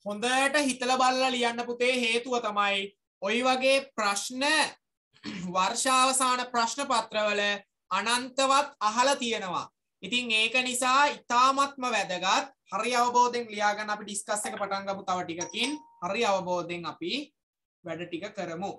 හොඳට හිතලා බලලා ලියන්න පුතේ හේතුව තමයි ওই වගේ ප්‍රශ්න වර්ෂාවසාන ප්‍රශ්න පත්‍රවල අනන්තවත් අහලා තියෙනවා. ඉතින් ඒක නිසා ඉතාමත්ම වැදගත්. හරි අවබෝධයෙන් ලියා ගන්න අපි ඩිස්කස් එක පටන් ගමු තව ටිකකින්. හරි අවබෝධයෙන් අපි වැඩ ටික කරමු.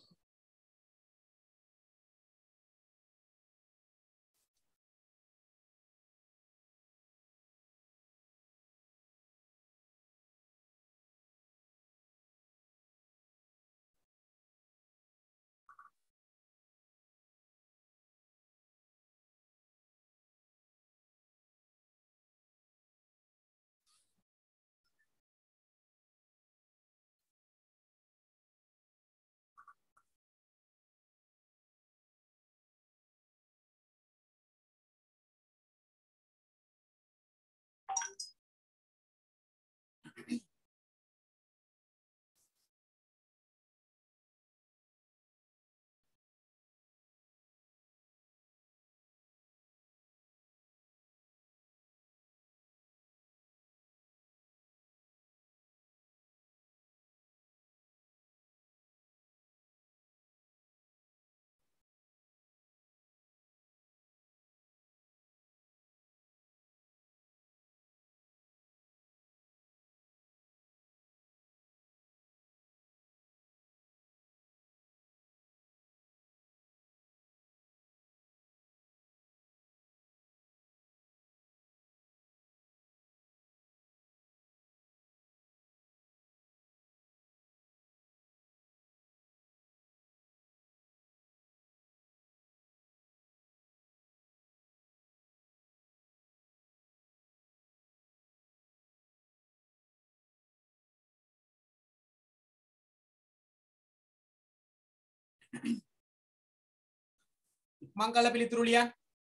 ඉක්මන් කළ පිළිතුරු ලියන්න.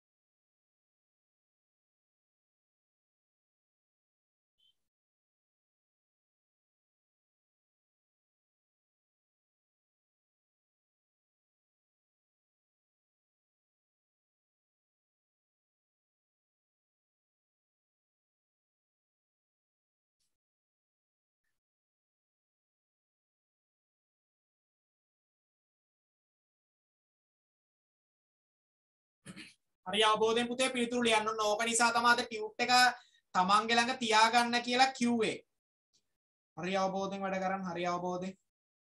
හරි අවබෝධයෙන් පුතේ පිළිතුරු ලියන්න ඕන. ඕක නිසා තමයි අද ටියුට් එක තමන්ගේ ළඟ තියාගන්න කියලා කිව්වේ. හරි අවබෝධයෙන් වැඩ කරන්න. හරි අවබෝධයෙන්.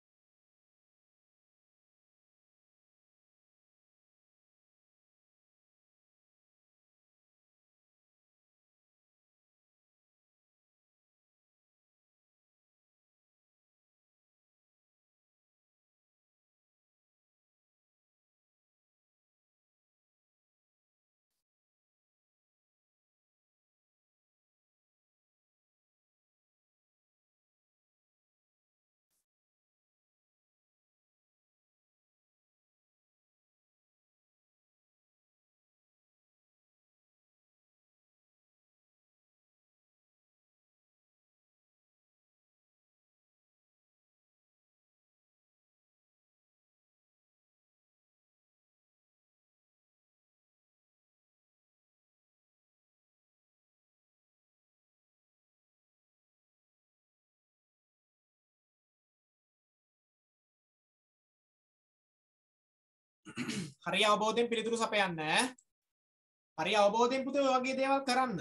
හරි අවබෝධයෙන් පිළිතුරු සපයන්න. හරි අවබෝධයෙන් පුතේ ඔය වගේ දේවල් කරන්න.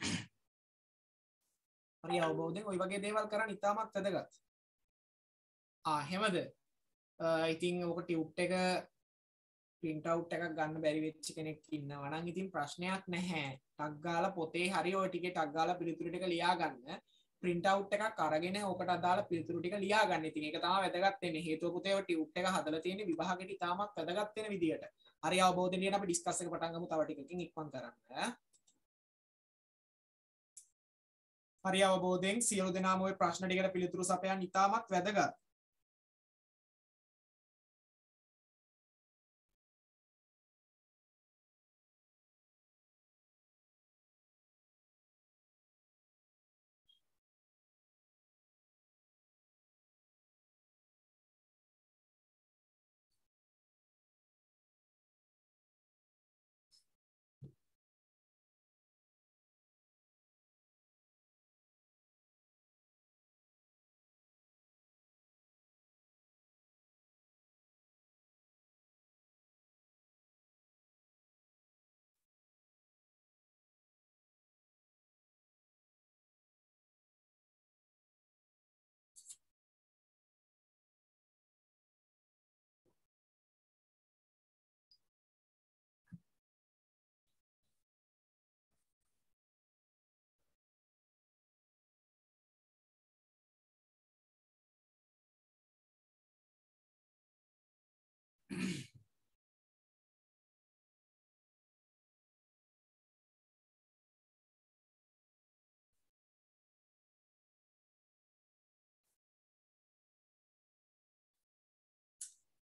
හරි අවබෝධයෙන් ඔය වගේ දේවල් කරන්න ඉතාමත් වැදගත්. එහෙමද? ඉතින් ඔක ටියුට් එක print out එකක් ගන්න බැරි වෙච්ච කෙනෙක් ඉන්නවා නම් ඉතින් ප්‍රශ්නයක් නැහැ. ටක් ගාලා පොතේ හරි ඔය ටිකේ ටක් ගාලා පිළිතුරු ටික ලියා ගන්න. print out එකක් අරගෙන ඕකට අදාළ පිළිතුරු ටික ලියා ගන්න. ඉතින් ඒක තමයි වැදගත් වෙන්නේ. හේතුව පුතේ ඔය ටියුට් එක හදලා තියෙන්නේ විභාගෙට ඉතාමත් වැදගත් වෙන විදියට. හරි අවබෝධයෙන් ලියන අපි ඩිස්කස් එක පටන් ගමු තව ටිකකින් ඉක්මන් කරන්න. හරි අවබෝධයෙන් සියලු දෙනාම ওই ප්‍රශ්න ටිකට පිළිතුරු සපයන්න ඉතාමත් වැදගත්.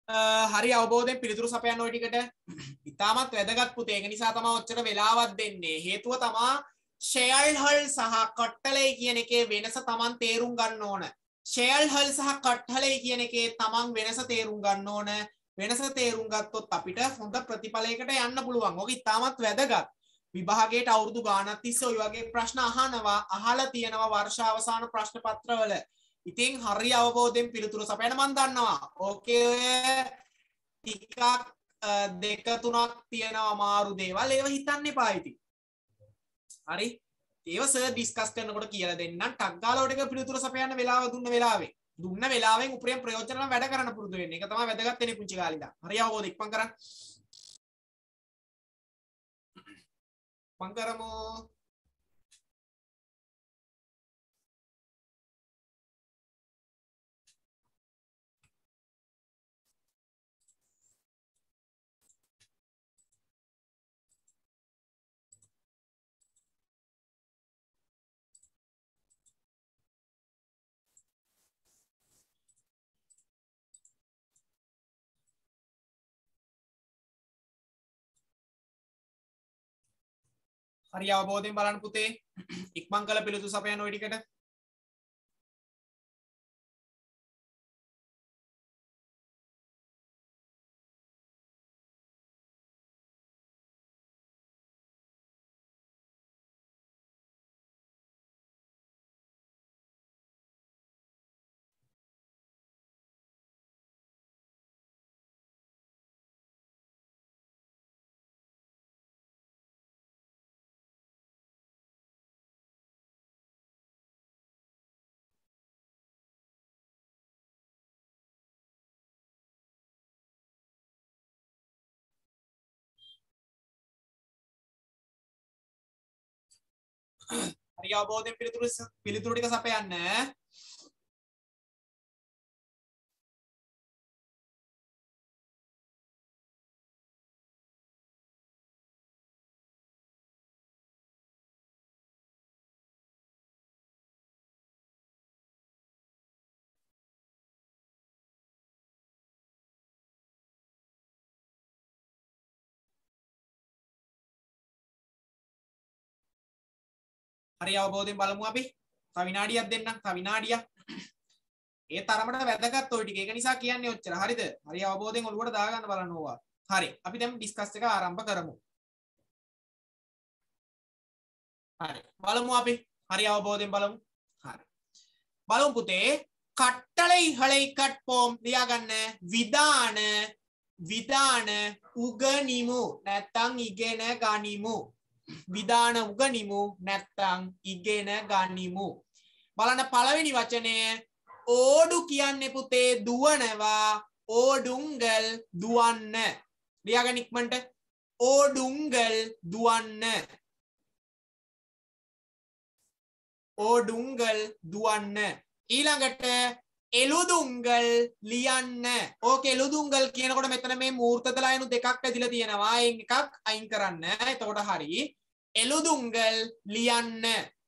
හරි අවබෝධයෙන් පිළිතුරු සපයන්න ওই ටිකට ඉතාමත් වැදගත් පුතේ. ඒක නිසා තමයි ඔච්චර වෙලාවක් දෙන්නේ. හේතුව තමයි ෂෙල්හල් සහ කට්ටලේ කියන එකේ වෙනස Taman තේරුම් ගන්න ඕන. ෂෙල්හල් සහ කට්ටලේ කියන එකේ Taman වෙනස තේරුම් ගන්න ඕන. වෙනස තේරුම් ගත්තොත් අපිට හොඳ ප්‍රතිඵලයකට යන්න පුළුවන්. ඕක ඉතාමත් වැදගත්. විභාගයට අවුරුදු ගානක් තිස්සේ ඔය වගේ ප්‍රශ්න අහලා තියෙනවා වර්ෂ අවසාන ප්‍රශ්න පත්‍රවල. ඉතින් හරි අවබෝධයෙන් පිළිතුරු සපයන්න මම දන්නවා. ඕකේ ටිකක් දෙක තුනක් තියෙනවා අමාරු දේවල්. ඒව හිතන්න එපා ඉතින්. හරි. ඒව සර් ඩිස්කස් කරනකොට කියලා දෙන්නම්. ටක් ගාලා ඔය ටික පිළිතුරු සපයන්න වෙලාව දුන්න වෙලාවෙන් උපරිම ප්‍රයෝජන නම් වැඩ කරන්න පුරුදු වෙන්න. ඒක තමයි වැදගත් වෙන්නේ පුංචි කාලේ ඉඳන්. හරි අවබෝධ ඉක්මන් කරන්න. Pangkaramo. හරි අවබෝධයෙන් බලන්න පුතේ. ඉක්මන් කළ පිළිතුරු සපයන්න ওই ටිකට. හරි අවබෝධයෙන් පිළිතුරු ටික සපයන්න. හරි අවබෝධයෙන් බලමු අපි. තව විනාඩියක් දෙන්නම්. තව විනාඩියක්. ඒ තරමට වැදගත් ඔය ටික. ඒක නිසා කියන්නේ ඔච්චර. හරිද? හරි අවබෝධයෙන් ඔළුවට දාගන්න බලන්න ඕවා. හරි. අපි දැන් ඩිස්කස් එක ආරම්භ කරමු. හරි. බලමු අපි. හරි අවබෝධයෙන් බලමු. හරි. බලමු පුතේ. கட்டளை கற்போம் ලියාගන්න. විධාන උගනිමු නැත්නම් ඉගෙන ගනිමු. විධාන උගනිමු නැත්නම් ඉගෙන ගනිමු. බලන්න පළවෙනි වචනය ඕඩු කියන්නේ පුතේ දුවනවා. ඕඩුංගල් දුවන්න. ලියාගන්න ඉක්මනට. ඕඩුංගල් දුවන්න. ඕඩුංගල් දුවන්න. ඊළඟට එළුදුංගල් ලියන්න. ඕකේ එළුදුංගල් කියනකොට මෙතන මේ මූර්ත ලයිනු දෙකක් ඇදිලා තියෙනවා. එයින් එකක් අයින් කරන්න. එතකොට හරි. එළුදුංගල් ලියන්න.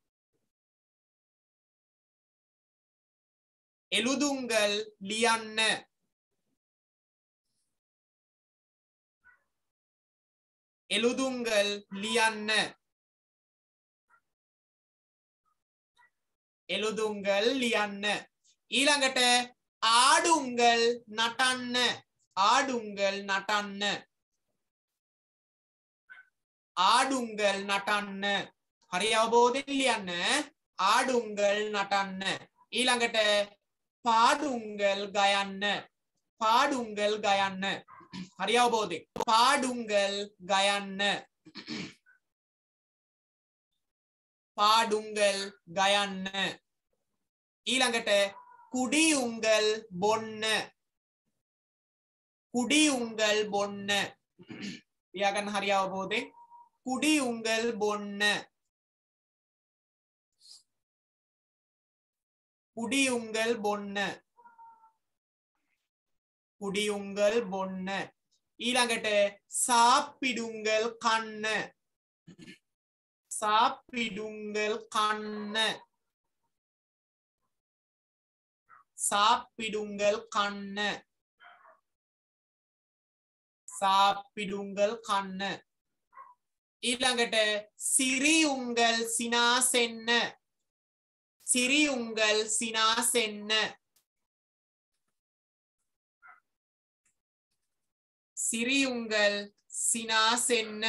එළුදුංගල් ලියන්න. එළුදුංගල් ලියන්න. එළුදුංගල් ලියන්න. ඊළඟට ආඩුංගල් නටන්න. ආඩුංගල් නටන්න. ආඩුංගල් නටන්න. හරි අවබෝධයෙන් ලියන්න. ආඩුංගල් නටන්න. ඊළඟට පාඩුංගල් ගයන්න. පාඩුංගල් ගයන්න. හරි අවබෝධයෙන්. පාඩුංගල් ගයන්න. පාඩුංගල් ගයන්න. ඊළඟට කුඩිඋංගල් බොන්න. කුඩිඋංගල් බොන්න. ලියාගන්න හරි අවබෝධයෙන්. කුඩිඋංගල් බොන්න. කුඩිඋංගල් බොන්න. කුඩිඋංගල් බොන්න. ඊළඟට සාප්පිඩුංගල් කන්න. සාප්පිඩුංගල් කන්න. සාප්පිඩුංගල් කන්න. සාප්පිඩුංගල් කන්න. ඊළඟට සිරිඋංගල් සිනාසෙන්න. සිරිඋංගල් සිනාසෙන්න. සිරිඋංගල් සිනාසෙන්න.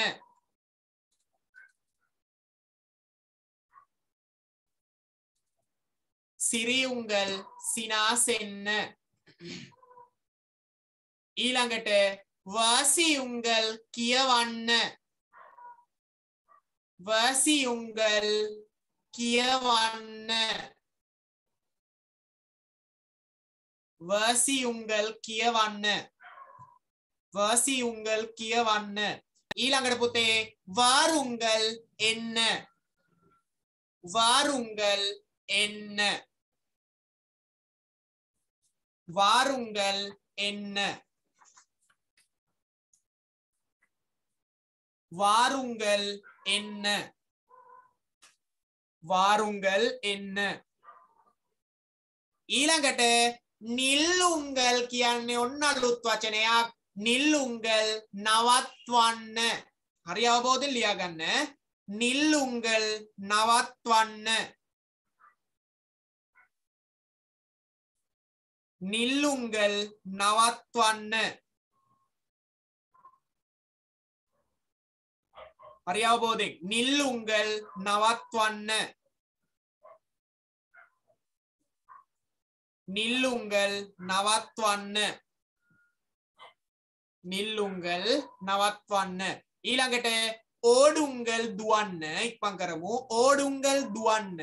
සිරිඋංගල් සිනාසෙන්න. ඊළඟට වාසිඋංගල් කියවන්න. වාසිඋංගල් කියවන්න. වාසිඋංගල් කියවන්න. වාසිඋංගල් කියවන්න. ඊළඟට පුතේ වාරුංගල් එන්න. වාරුංගල් එන්න. වාරුංගල් එන්න. වාරුංගල් එන්න. වාරුංගල් එන්න. ඊළඟට නිල්උංගල් කියන්නේ ඔන්න අලුත් වචනයක්. නිල්උංගල් නවත්වන්න. හරි අවබෝධයෙන් ලියා ගන්න. නිල්උංගල් නවත්වන්න. නිල්උංගල් නවත්වන්න. හරි අවබෝධයෙන් නිල්උංගල් නවත්වන්න. නිල්උංගල් නවත්වන්න. නිල්උංගල් නවත්වන්න. ඊළඟට ඕඩුංගල් දුවන්න. ඉක්මන් කරමු. ඕඩුංගල් දුවන්න.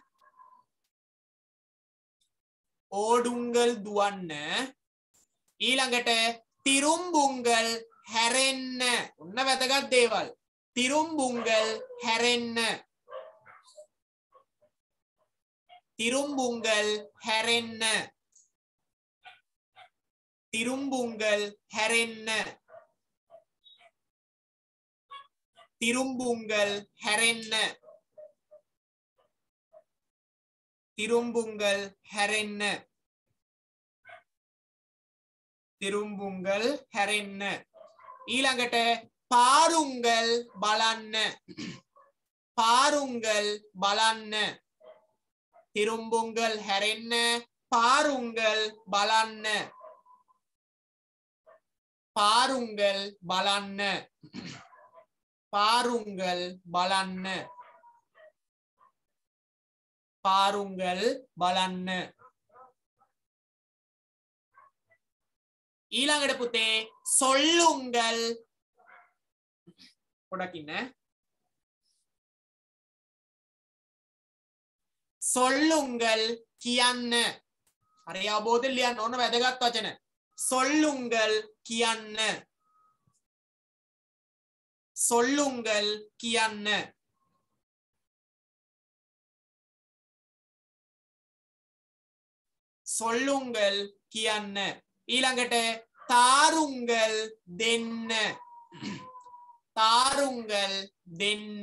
ඕඩුංගල් දුවන්න. ඊළඟට තිරුම්බුංගල් හැරෙන්න. ඔන්න වැදගත් දේවල්. තිරුම්බුංගල් හැරෙන්න. තිරුම්බුංගල් හැරෙන්න. තිරුම්බුංගල් හැරෙන්න. තිරුම්බුංගල් හැරෙන්න. තිරුම්බුංගල් හැරෙන්න. තිරුම්බුංගල් හැරෙන්න. ඊළඟට පාරුංගල් බලන්න. පාරුංගල් බලන්න. තිරුම්බුංගල් හැරෙන්න. පාරුංගල් බලන්න. පාරුංගල් බලන්න. පාරුංගල් බලන්න. පාරුංගල් බලන්න. ඊළඟට පුතේ සොල්ලුංගල් පොඩක් ඉන්න. සොල්ලුංගල් කියන්න. හරි අවබෝධයෙන් ලියන්න ඕන වැදගත් වචන. සොල්ලුංගල් කියන්න. සොල්ලුංගල් කියන්න. සොල්ලුංගල් කියන්න. ඊළඟට තාරුංගල් දෙන්න. තාරුංගල් දෙන්න.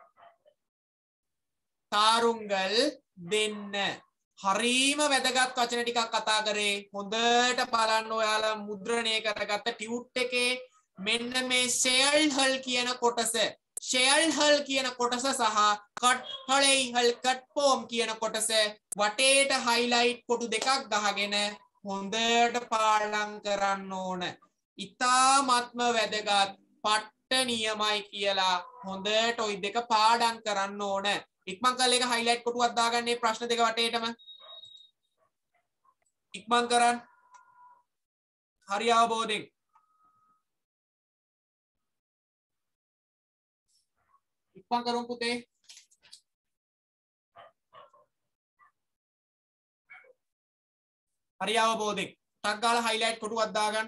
තාරුංගල් දෙන්න. හරීම වැදගත් වචන ටිකක් කතා කරේ. හොඳට බලන්න ඔයාලා මුද්‍රණය කරගත්ත ටියුට් එකේ මෙන්න මේ ෂෙල්හල් කියන කොටස. ෂෙල්හල් කියන කොටස සහ කට්හලයිහල් කට්පෝම් කියන කොටස වටේට හයිලයිට් කොටු දෙකක් ගහගෙන හොඳට පාඩම් කරන්න ඕන. ඉතාමත්ම වැදගත් පට්ට නියමයි කියලා හොඳට ওই දෙක පාඩම් කරන්න ඕන. ඉක්මන් කරලා එක හයිලයිට් කොටුවක් දාගන්න මේ ප්‍රශ්න දෙක වටේටම. ඉක්මන් කරන්න. හරි අවබෝධයෙන්. ඉක්මන් කරමු පුතේ. හරි අවබෝධයෙන්. ටක් ගාලා හයිලයිට් කොටුවක් දාගන්න.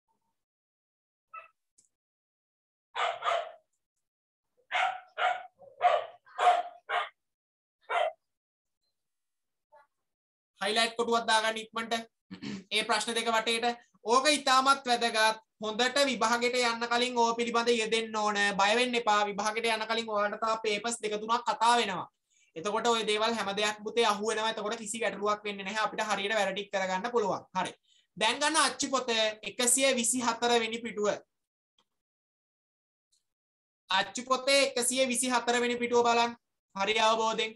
හයිලයිට් කොටුවක් දාගන්න ඉක්මනට. ඒ ප්‍රශ්න දෙක වටේට. ඕක ඉතාමත් වැදගත්. හොඳට විභාගෙට යන්න කලින් ඕක පිළිබඳ යෙදෙන්න ඕන. බය වෙන්න එපා. විභාගෙට යන්න කලින් ඔයාලට තා පේපර්ස් දෙක තුනක් කතා වෙනවා. එතකොට ওই දේවල් හැම දෙයක් පුතේ අහු වෙනවා. එතකොට කිසි ගැටලුවක් වෙන්නේ නැහැ. අපිට හරියට වැඩ ටික කරගන්න පුළුවන්. හරි. දැන් ගන්න අච්චු පොත 124 වෙනි පිටුව. අච්චු පොතේ 124 වෙනි පිටුව බලන්න. හරි අවබෝධයෙන්.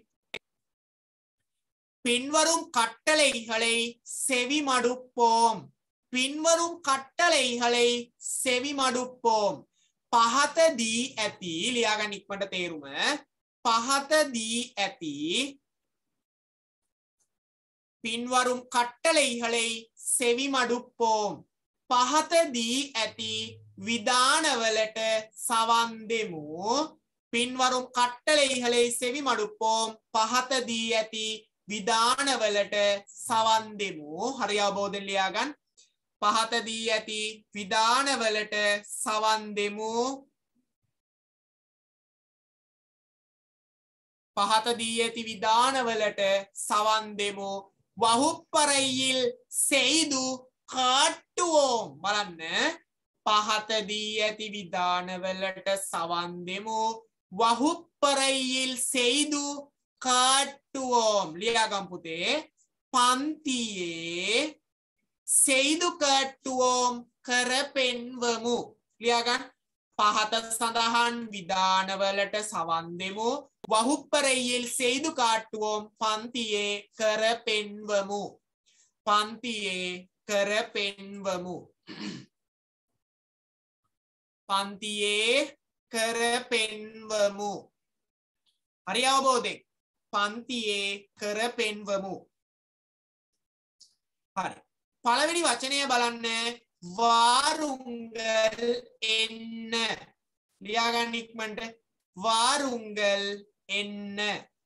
பின்வரும் கட்டளைகளை செவிமடுப்போம். பின்வரும் கட்டளைகளை செவிமடுப்போம். පහත දී ඇති ලියාගන්න ඉක්මනට තේරුම. පහත දී ඇති பின்வரும் கட்டளைகளை செவிமடுப்போம். පහත දී ඇති විධානවලට සවන් දෙමු. பின்வரும் கட்டளைகளை செவிமடுப்போம். පහත දී ඇති විධානවලට සවන් දෙමු. හරි අවබෝධයෙන් ලියාගන්න. පහත දී ඇති විධානවලට සවන් දෙමු. පහත දී ඇති විධානවලට සවන් දෙමු. වහුප්පරයිயில் செய்து காட்டுவோம். බලන්න. පහත දී ඇති විධානවලට සවන් දෙමු. වහුප්පරයිயில் செய்து காட்டுவோம். ලියාගම් පුතේ. පන්තියේ செய்து காட்டுவோம் කර පෙන්වමු. ලියාගන්න. පහත සඳහන් විධානවලට සවන් දෙමු. වහුප්පරයිயில் செய்து காட்டுவோம் පන්තියේ කර පෙන්වමු. පන්තියේ කර පෙන්වමු. පන්තියේ කර පෙන්වමු. හරි අවබෝධයෙන්. පන්තියේ කර පෙන්වමු. හරි. පළවෙනි වචනය බලන්න. வாருங்கள் என்ன. ලියාගන්න ඉක්මනට. வாருங்கள் என்ன.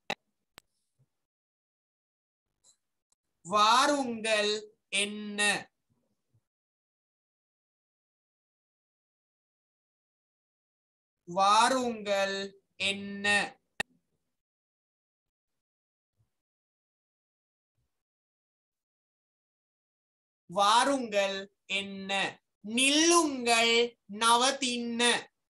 வாருங்கள் என்ன. வாருங்கள் என்ன. வாருங்கள் என்ன. நில்லுங்கள் நவதின்ன.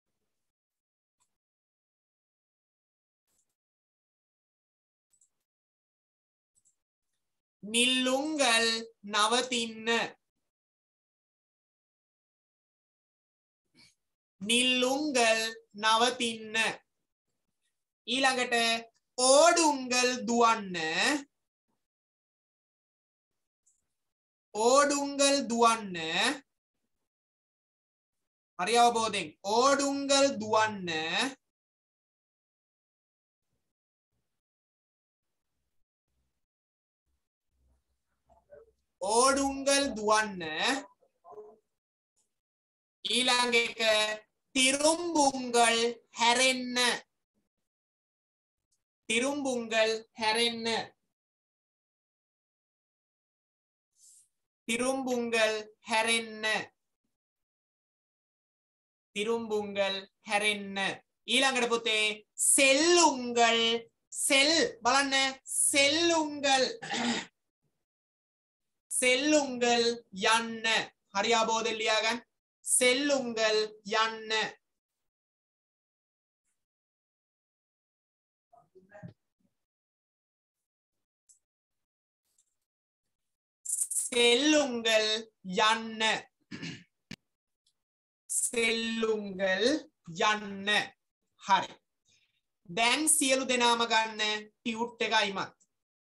நில்லுங்கள் நவதின்ன. நில்லுங்கள் නවතින්න. ඊළඟට ඕඩුංගල් දුවන්න. ඕඩුංගල් දුවන්න. හරි අවබෝධයෙන්. ඕඩුංගල් දුවන්න. ඕඩුංගල් දුවන්න. ඊළඟ එක තිරුම්බුංගල් හැරෙන්න. තිරුම්බුංගල් හැරෙන්න. තිරුම්බුංගල් හැරෙන්න. තිරුම්බුංගල් හැරෙන්න. ඊළඟට පුතේ සෙල්ලුංගල්. සෙල් බලන්න. සෙල්ලුංගල්. සෙල්ලුංගල් යන්න. හරි අවබෝධයෙන් ලියාගන්න. செல்லுங்கள் යන්න. செல்லுங்கள் යන්න. செல்லுங்கள் යන්න. හරි. දැන් සියලු දෙනාම ගන්න ටියුට් එක අයිමත්.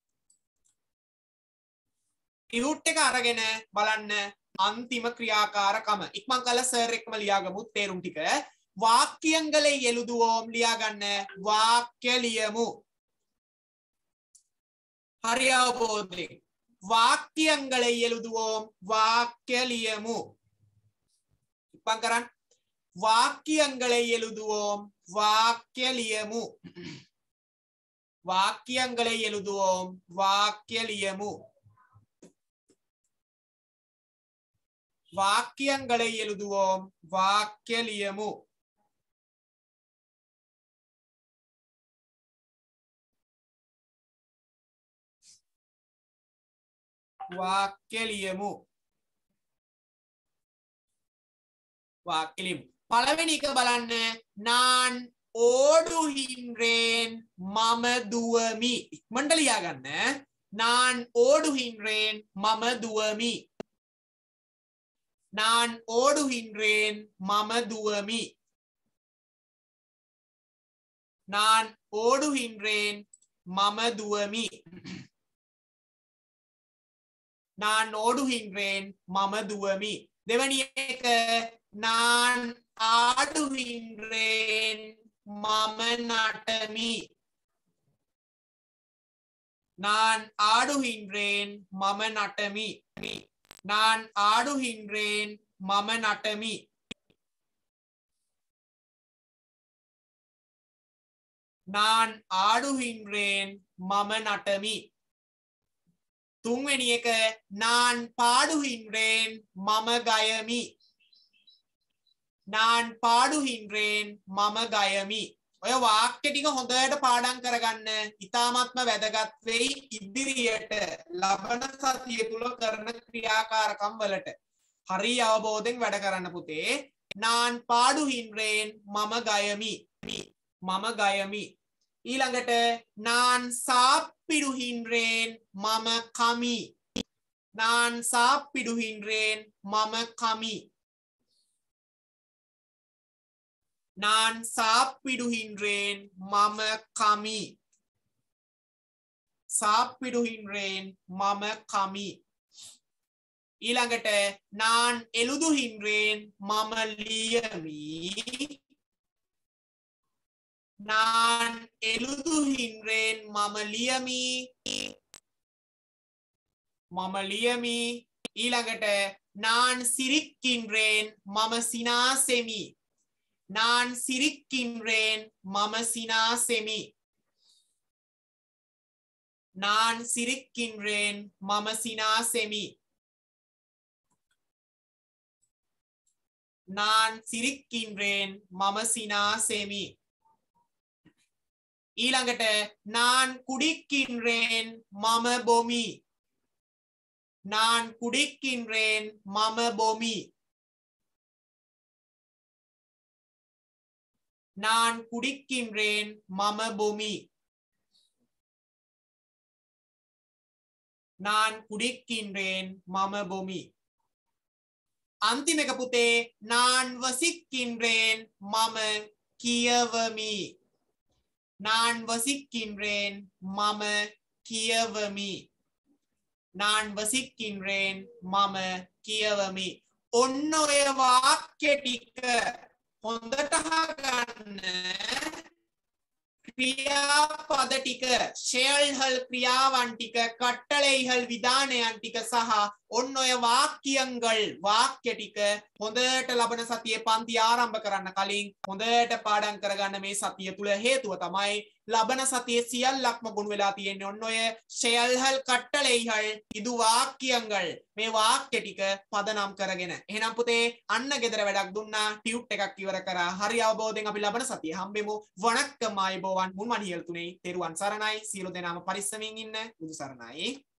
ටියුට් එක අරගෙන බලන්න අන්තිම ක්‍රියාකාරකම. ඉක්මන් කළ සර් එක්කම ලියාගමු තේරුම් ටික. வாக்கியங்களை எழுதுவோம். ලියාගන්න. වාක්‍ය ලියමු. හරි අවබෝධයෙන්. வாக்கியங்களை எழுதுவோம். වාක්‍ය ලියමු. ඉක්මන් කරන්න. வாக்கியங்களை எழுதுவோம். වාක්‍ය ලියමු. வாக்கியங்களை எழுதுவோம். වාක්‍ය ලියමු. வாக்கியங்களை எழுதுவோம். වාක්‍ය ලියමු. වාක්‍ය ලියමු. වාක්‍ය ලියමු. පළවෙනි එක බලන්න. நான் ஓடுகின்றேன் මම දුවමි. ඉක්මනට ලියා ගන්න. நான் ஓடுகின்றேன் මම දුවමි. நான் ஓடுகின்றேன் மம දුවමි. நான் ஓடுகின்றேன் මම දුවමි நான் ஓடுகின்றேன் මම දුවමි දෙවැනි එක நான் ආடுகின்றேன் මම නටමි நான் ஆடுகின்றேன் மம நட்டமி நான் ஆடுகின்றேன் மம நட்டமி நான் ஆடுகின்றேன் மம நட்டமி තුන්වෙනි එක நான் பாடுகின்றேன் மம ගයමි நான் பாடுகின்றேன் මම ගයමි ඔය වාක්‍ය ටික හොඳට පාඩම් කරගන්න ඉතාමත්ම වැදගත් වෙයි ඉදිරියට ලබන සතිය තුල කරන ක්‍රියාකාරකම් වලට හරි අවබෝධයෙන් වැඩ කරන්න පුතේ நான் பாடுகின்றேன் මම ගයමි මම ගයමි ඊළඟට நான் சாப்பிடுகின்றேன் මම කමි நான் சாப்பிடுகின்றேன் මම කමි நான் சாப்பிடுகின்றேன் மம கமி சாப்பிடுகின்றேன் மம கமி ඊළඟට நான் எழுதுகின்றேன் මම ලියමි நான் எழுதுகின்றேன் මම ලියමි මම ලියමි ඊළඟට நான் சிரிக்கின்றேன் මම සිනාසෙමි நான் சிரிக்கின்றேன் மம சினாசெமி நான் சிரிக்கின்றேன் மம சினாசெமி நான் சிரிக்கின்றேன் மம சினாசெமி ඊළඟට நான் குடிக்கின்றேன் மம பொமி நான் குடிக்கின்றேன் மம பொமி நான் குடிக்கின்றேன் மம பொமி நான் குடிக்கின்றேன் மம பொமி අන්තිම එක පුතේ நான் வசிக்கின்றேன் மம කියවමි நான் வசிக்கின்றேன் மம කියවමි நான் வசிக்கின்றேன் மம කියවමි ඔන්න ඔය වාක්‍ය ටික හොඳට අහගන්න ක්‍රියාපද ටික ෂෙල්හල් ක්‍රියාවන් ටික කට්ටලෙයිහල් විධානයන් ටික සහ ඔන්න ඔය වාක්‍යංගල් වාක්‍ය ටික හොඳට ලබන සතියේ පන්ති ආරම්භ කරන්න කලින් හොඳට පාඩම් කරගන්න මේ සතිය තුල හේතුව තමයි ලබන සතියේ සියල්ලක්ම ගොනු වෙලා තියෙන්නේ ඔන්න ඔය ෂෙල්හල් කට්ටලෙයිහල් ඉදු වාක්‍යංගල් මේ වාක්‍ය ටික පදනම් කරගෙන එහෙනම් පුතේ අන්න ගෙදර වැඩක් දුන්නා ටියුට් එකක් ඉවර කරා හරි අවබෝධයෙන් අපි ලබන සතියේ හම්බෙමු වණක්කම් ආයුබෝවන් මුල්මනියල් තුනේ තෙරුවන් සරණයි සියලු දෙනාම පරිස්සමින් ඉන්න බුදු සරණයි